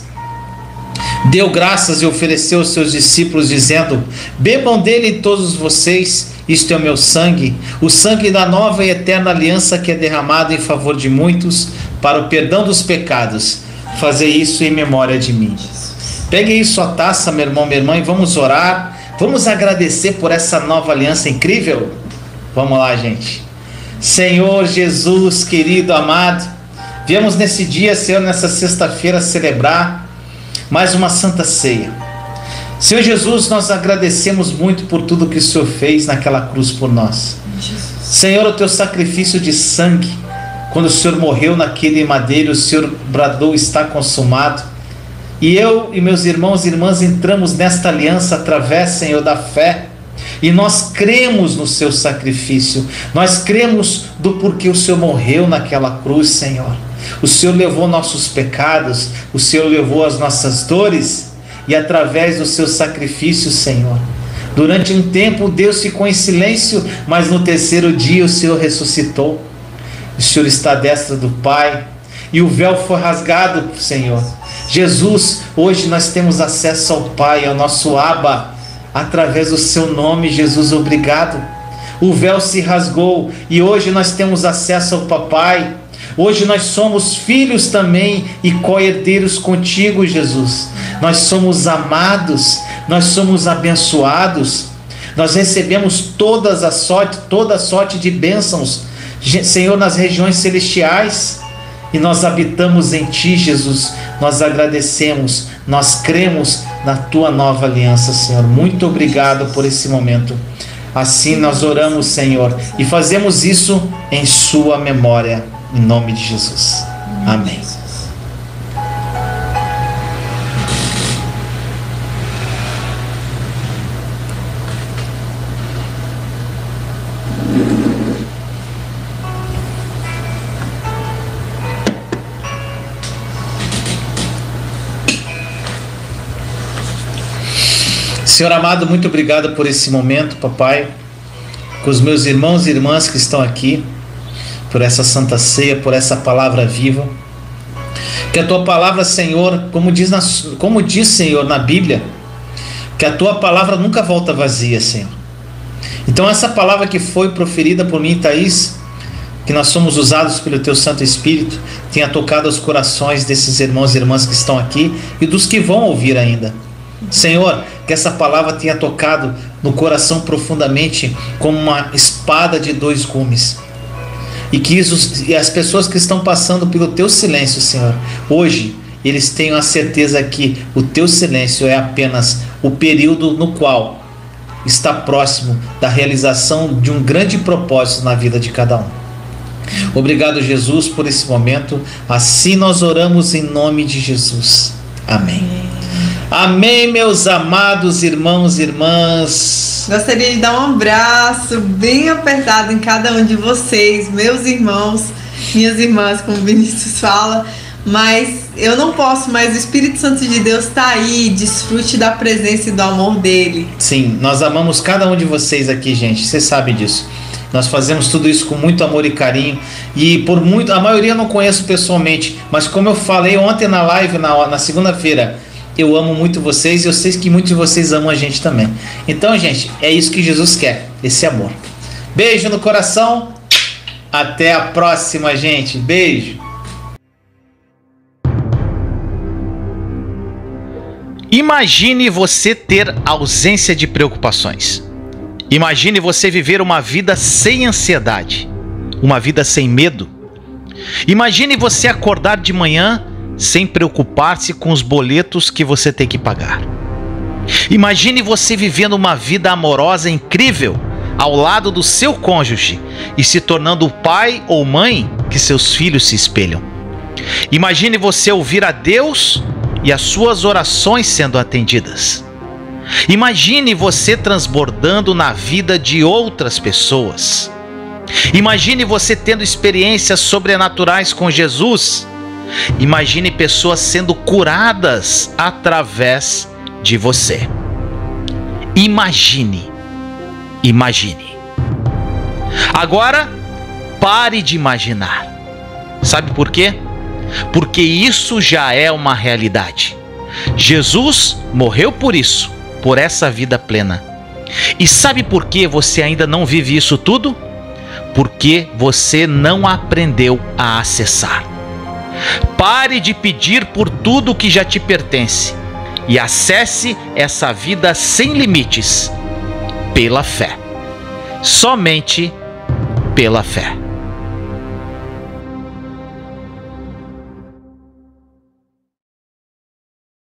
deu graças e ofereceu aos seus discípulos, dizendo: bebam dele todos vocês, isto é o meu sangue, o sangue da nova e eterna aliança, que é derramado em favor de muitos para o perdão dos pecados. Fazer isso em memória de mim. Pegue aí sua taça, meu irmão, minha irmã, e vamos orar. Vamos agradecer por essa nova aliança incrível. Vamos lá, gente. Senhor Jesus, querido, amado, viemos nesse dia, Senhor, nessa sexta-feira, celebrar mais uma Santa Ceia. Senhor Jesus, nós agradecemos muito por tudo que o Senhor fez naquela cruz por nós. Jesus. Senhor, o teu sacrifício de sangue, quando o Senhor morreu naquele madeiro, o Senhor bradou: está consumado. E eu e meus irmãos e irmãs entramos nesta aliança através, Senhor, da fé. E nós cremos no seu sacrifício. Nós cremos do porquê o Senhor morreu naquela cruz, Senhor. O Senhor levou nossos pecados, o Senhor levou as nossas dores, e através do seu sacrifício, Senhor, durante um tempo Deus ficou em silêncio, mas no terceiro dia o Senhor ressuscitou. O Senhor está à destra do Pai, e o véu foi rasgado, Senhor. Jesus, hoje nós temos acesso ao Pai, ao nosso Abba, através do seu nome, Jesus, obrigado. O véu se rasgou e hoje nós temos acesso ao Papai. Hoje nós somos filhos também e co-herdeiros contigo, Jesus. Nós somos amados, nós somos abençoados. Nós recebemos todas a sorte, toda a sorte de bênçãos, Senhor, nas regiões celestiais. E nós habitamos em Ti, Jesus. Nós agradecemos, nós cremos na Tua nova aliança, Senhor. Muito obrigado por esse momento. Assim nós oramos, Senhor, e fazemos isso em Sua memória. Em nome de Jesus. Amém. Senhor amado, muito obrigado por esse momento, papai, com os meus irmãos e irmãs que estão aqui, por essa santa ceia, por essa palavra viva. Que a tua palavra, Senhor, como diz, na, como diz, Senhor, na Bíblia, que a tua palavra nunca volta vazia, Senhor. Então essa palavra que foi proferida por mim e Thaís, que nós somos usados pelo teu Santo Espírito, tenha tocado os corações desses irmãos e irmãs que estão aqui e dos que vão ouvir ainda. Senhor, que essa palavra tenha tocado no coração profundamente como uma espada de dois gumes. E que isso, e as pessoas que estão passando pelo teu silêncio, Senhor, hoje eles tenham a certeza que o teu silêncio é apenas o período no qual está próximo da realização de um grande propósito na vida de cada um. Obrigado, Jesus, por esse momento. Assim nós oramos em nome de Jesus. Amém. Amém, meus amados irmãos e irmãs. Gostaria de dar um abraço bem apertado em cada um de vocês, meus irmãos, minhas irmãs, como o Vinícius fala. Mas eu não posso, mas o Espírito Santo de Deus está aí, desfrute da presença e do amor dele. Sim, nós amamos cada um de vocês aqui, gente, você sabe disso. Nós fazemos tudo isso com muito amor e carinho. E por muito, a maioria eu não conheço pessoalmente, mas como eu falei ontem na live, na, na segunda-feira, eu amo muito vocês e eu sei que muitos de vocês amam a gente também. Então, gente, é isso que Jesus quer, esse amor. Beijo no coração. Até a próxima, gente. Beijo. Imagine você ter ausência de preocupações. Imagine você viver uma vida sem ansiedade, uma vida sem medo. Imagine você acordar de manhã sem preocupar-se com os boletos que você tem que pagar. Imagine você vivendo uma vida amorosa incrível ao lado do seu cônjuge e se tornando o pai ou mãe que seus filhos se espelham. Imagine você ouvir a Deus e as suas orações sendo atendidas. Imagine você transbordando na vida de outras pessoas. Imagine você tendo experiências sobrenaturais com Jesus. Imagine pessoas sendo curadas através de você. Imagine, imagine. Agora, pare de imaginar. Sabe por quê? Porque isso já é uma realidade. Jesus morreu por isso, por essa vida plena. E sabe por que você ainda não vive isso tudo? Porque você não aprendeu a acessar. Pare de pedir por tudo que já te pertence e acesse essa vida sem limites pela fé. Somente pela fé.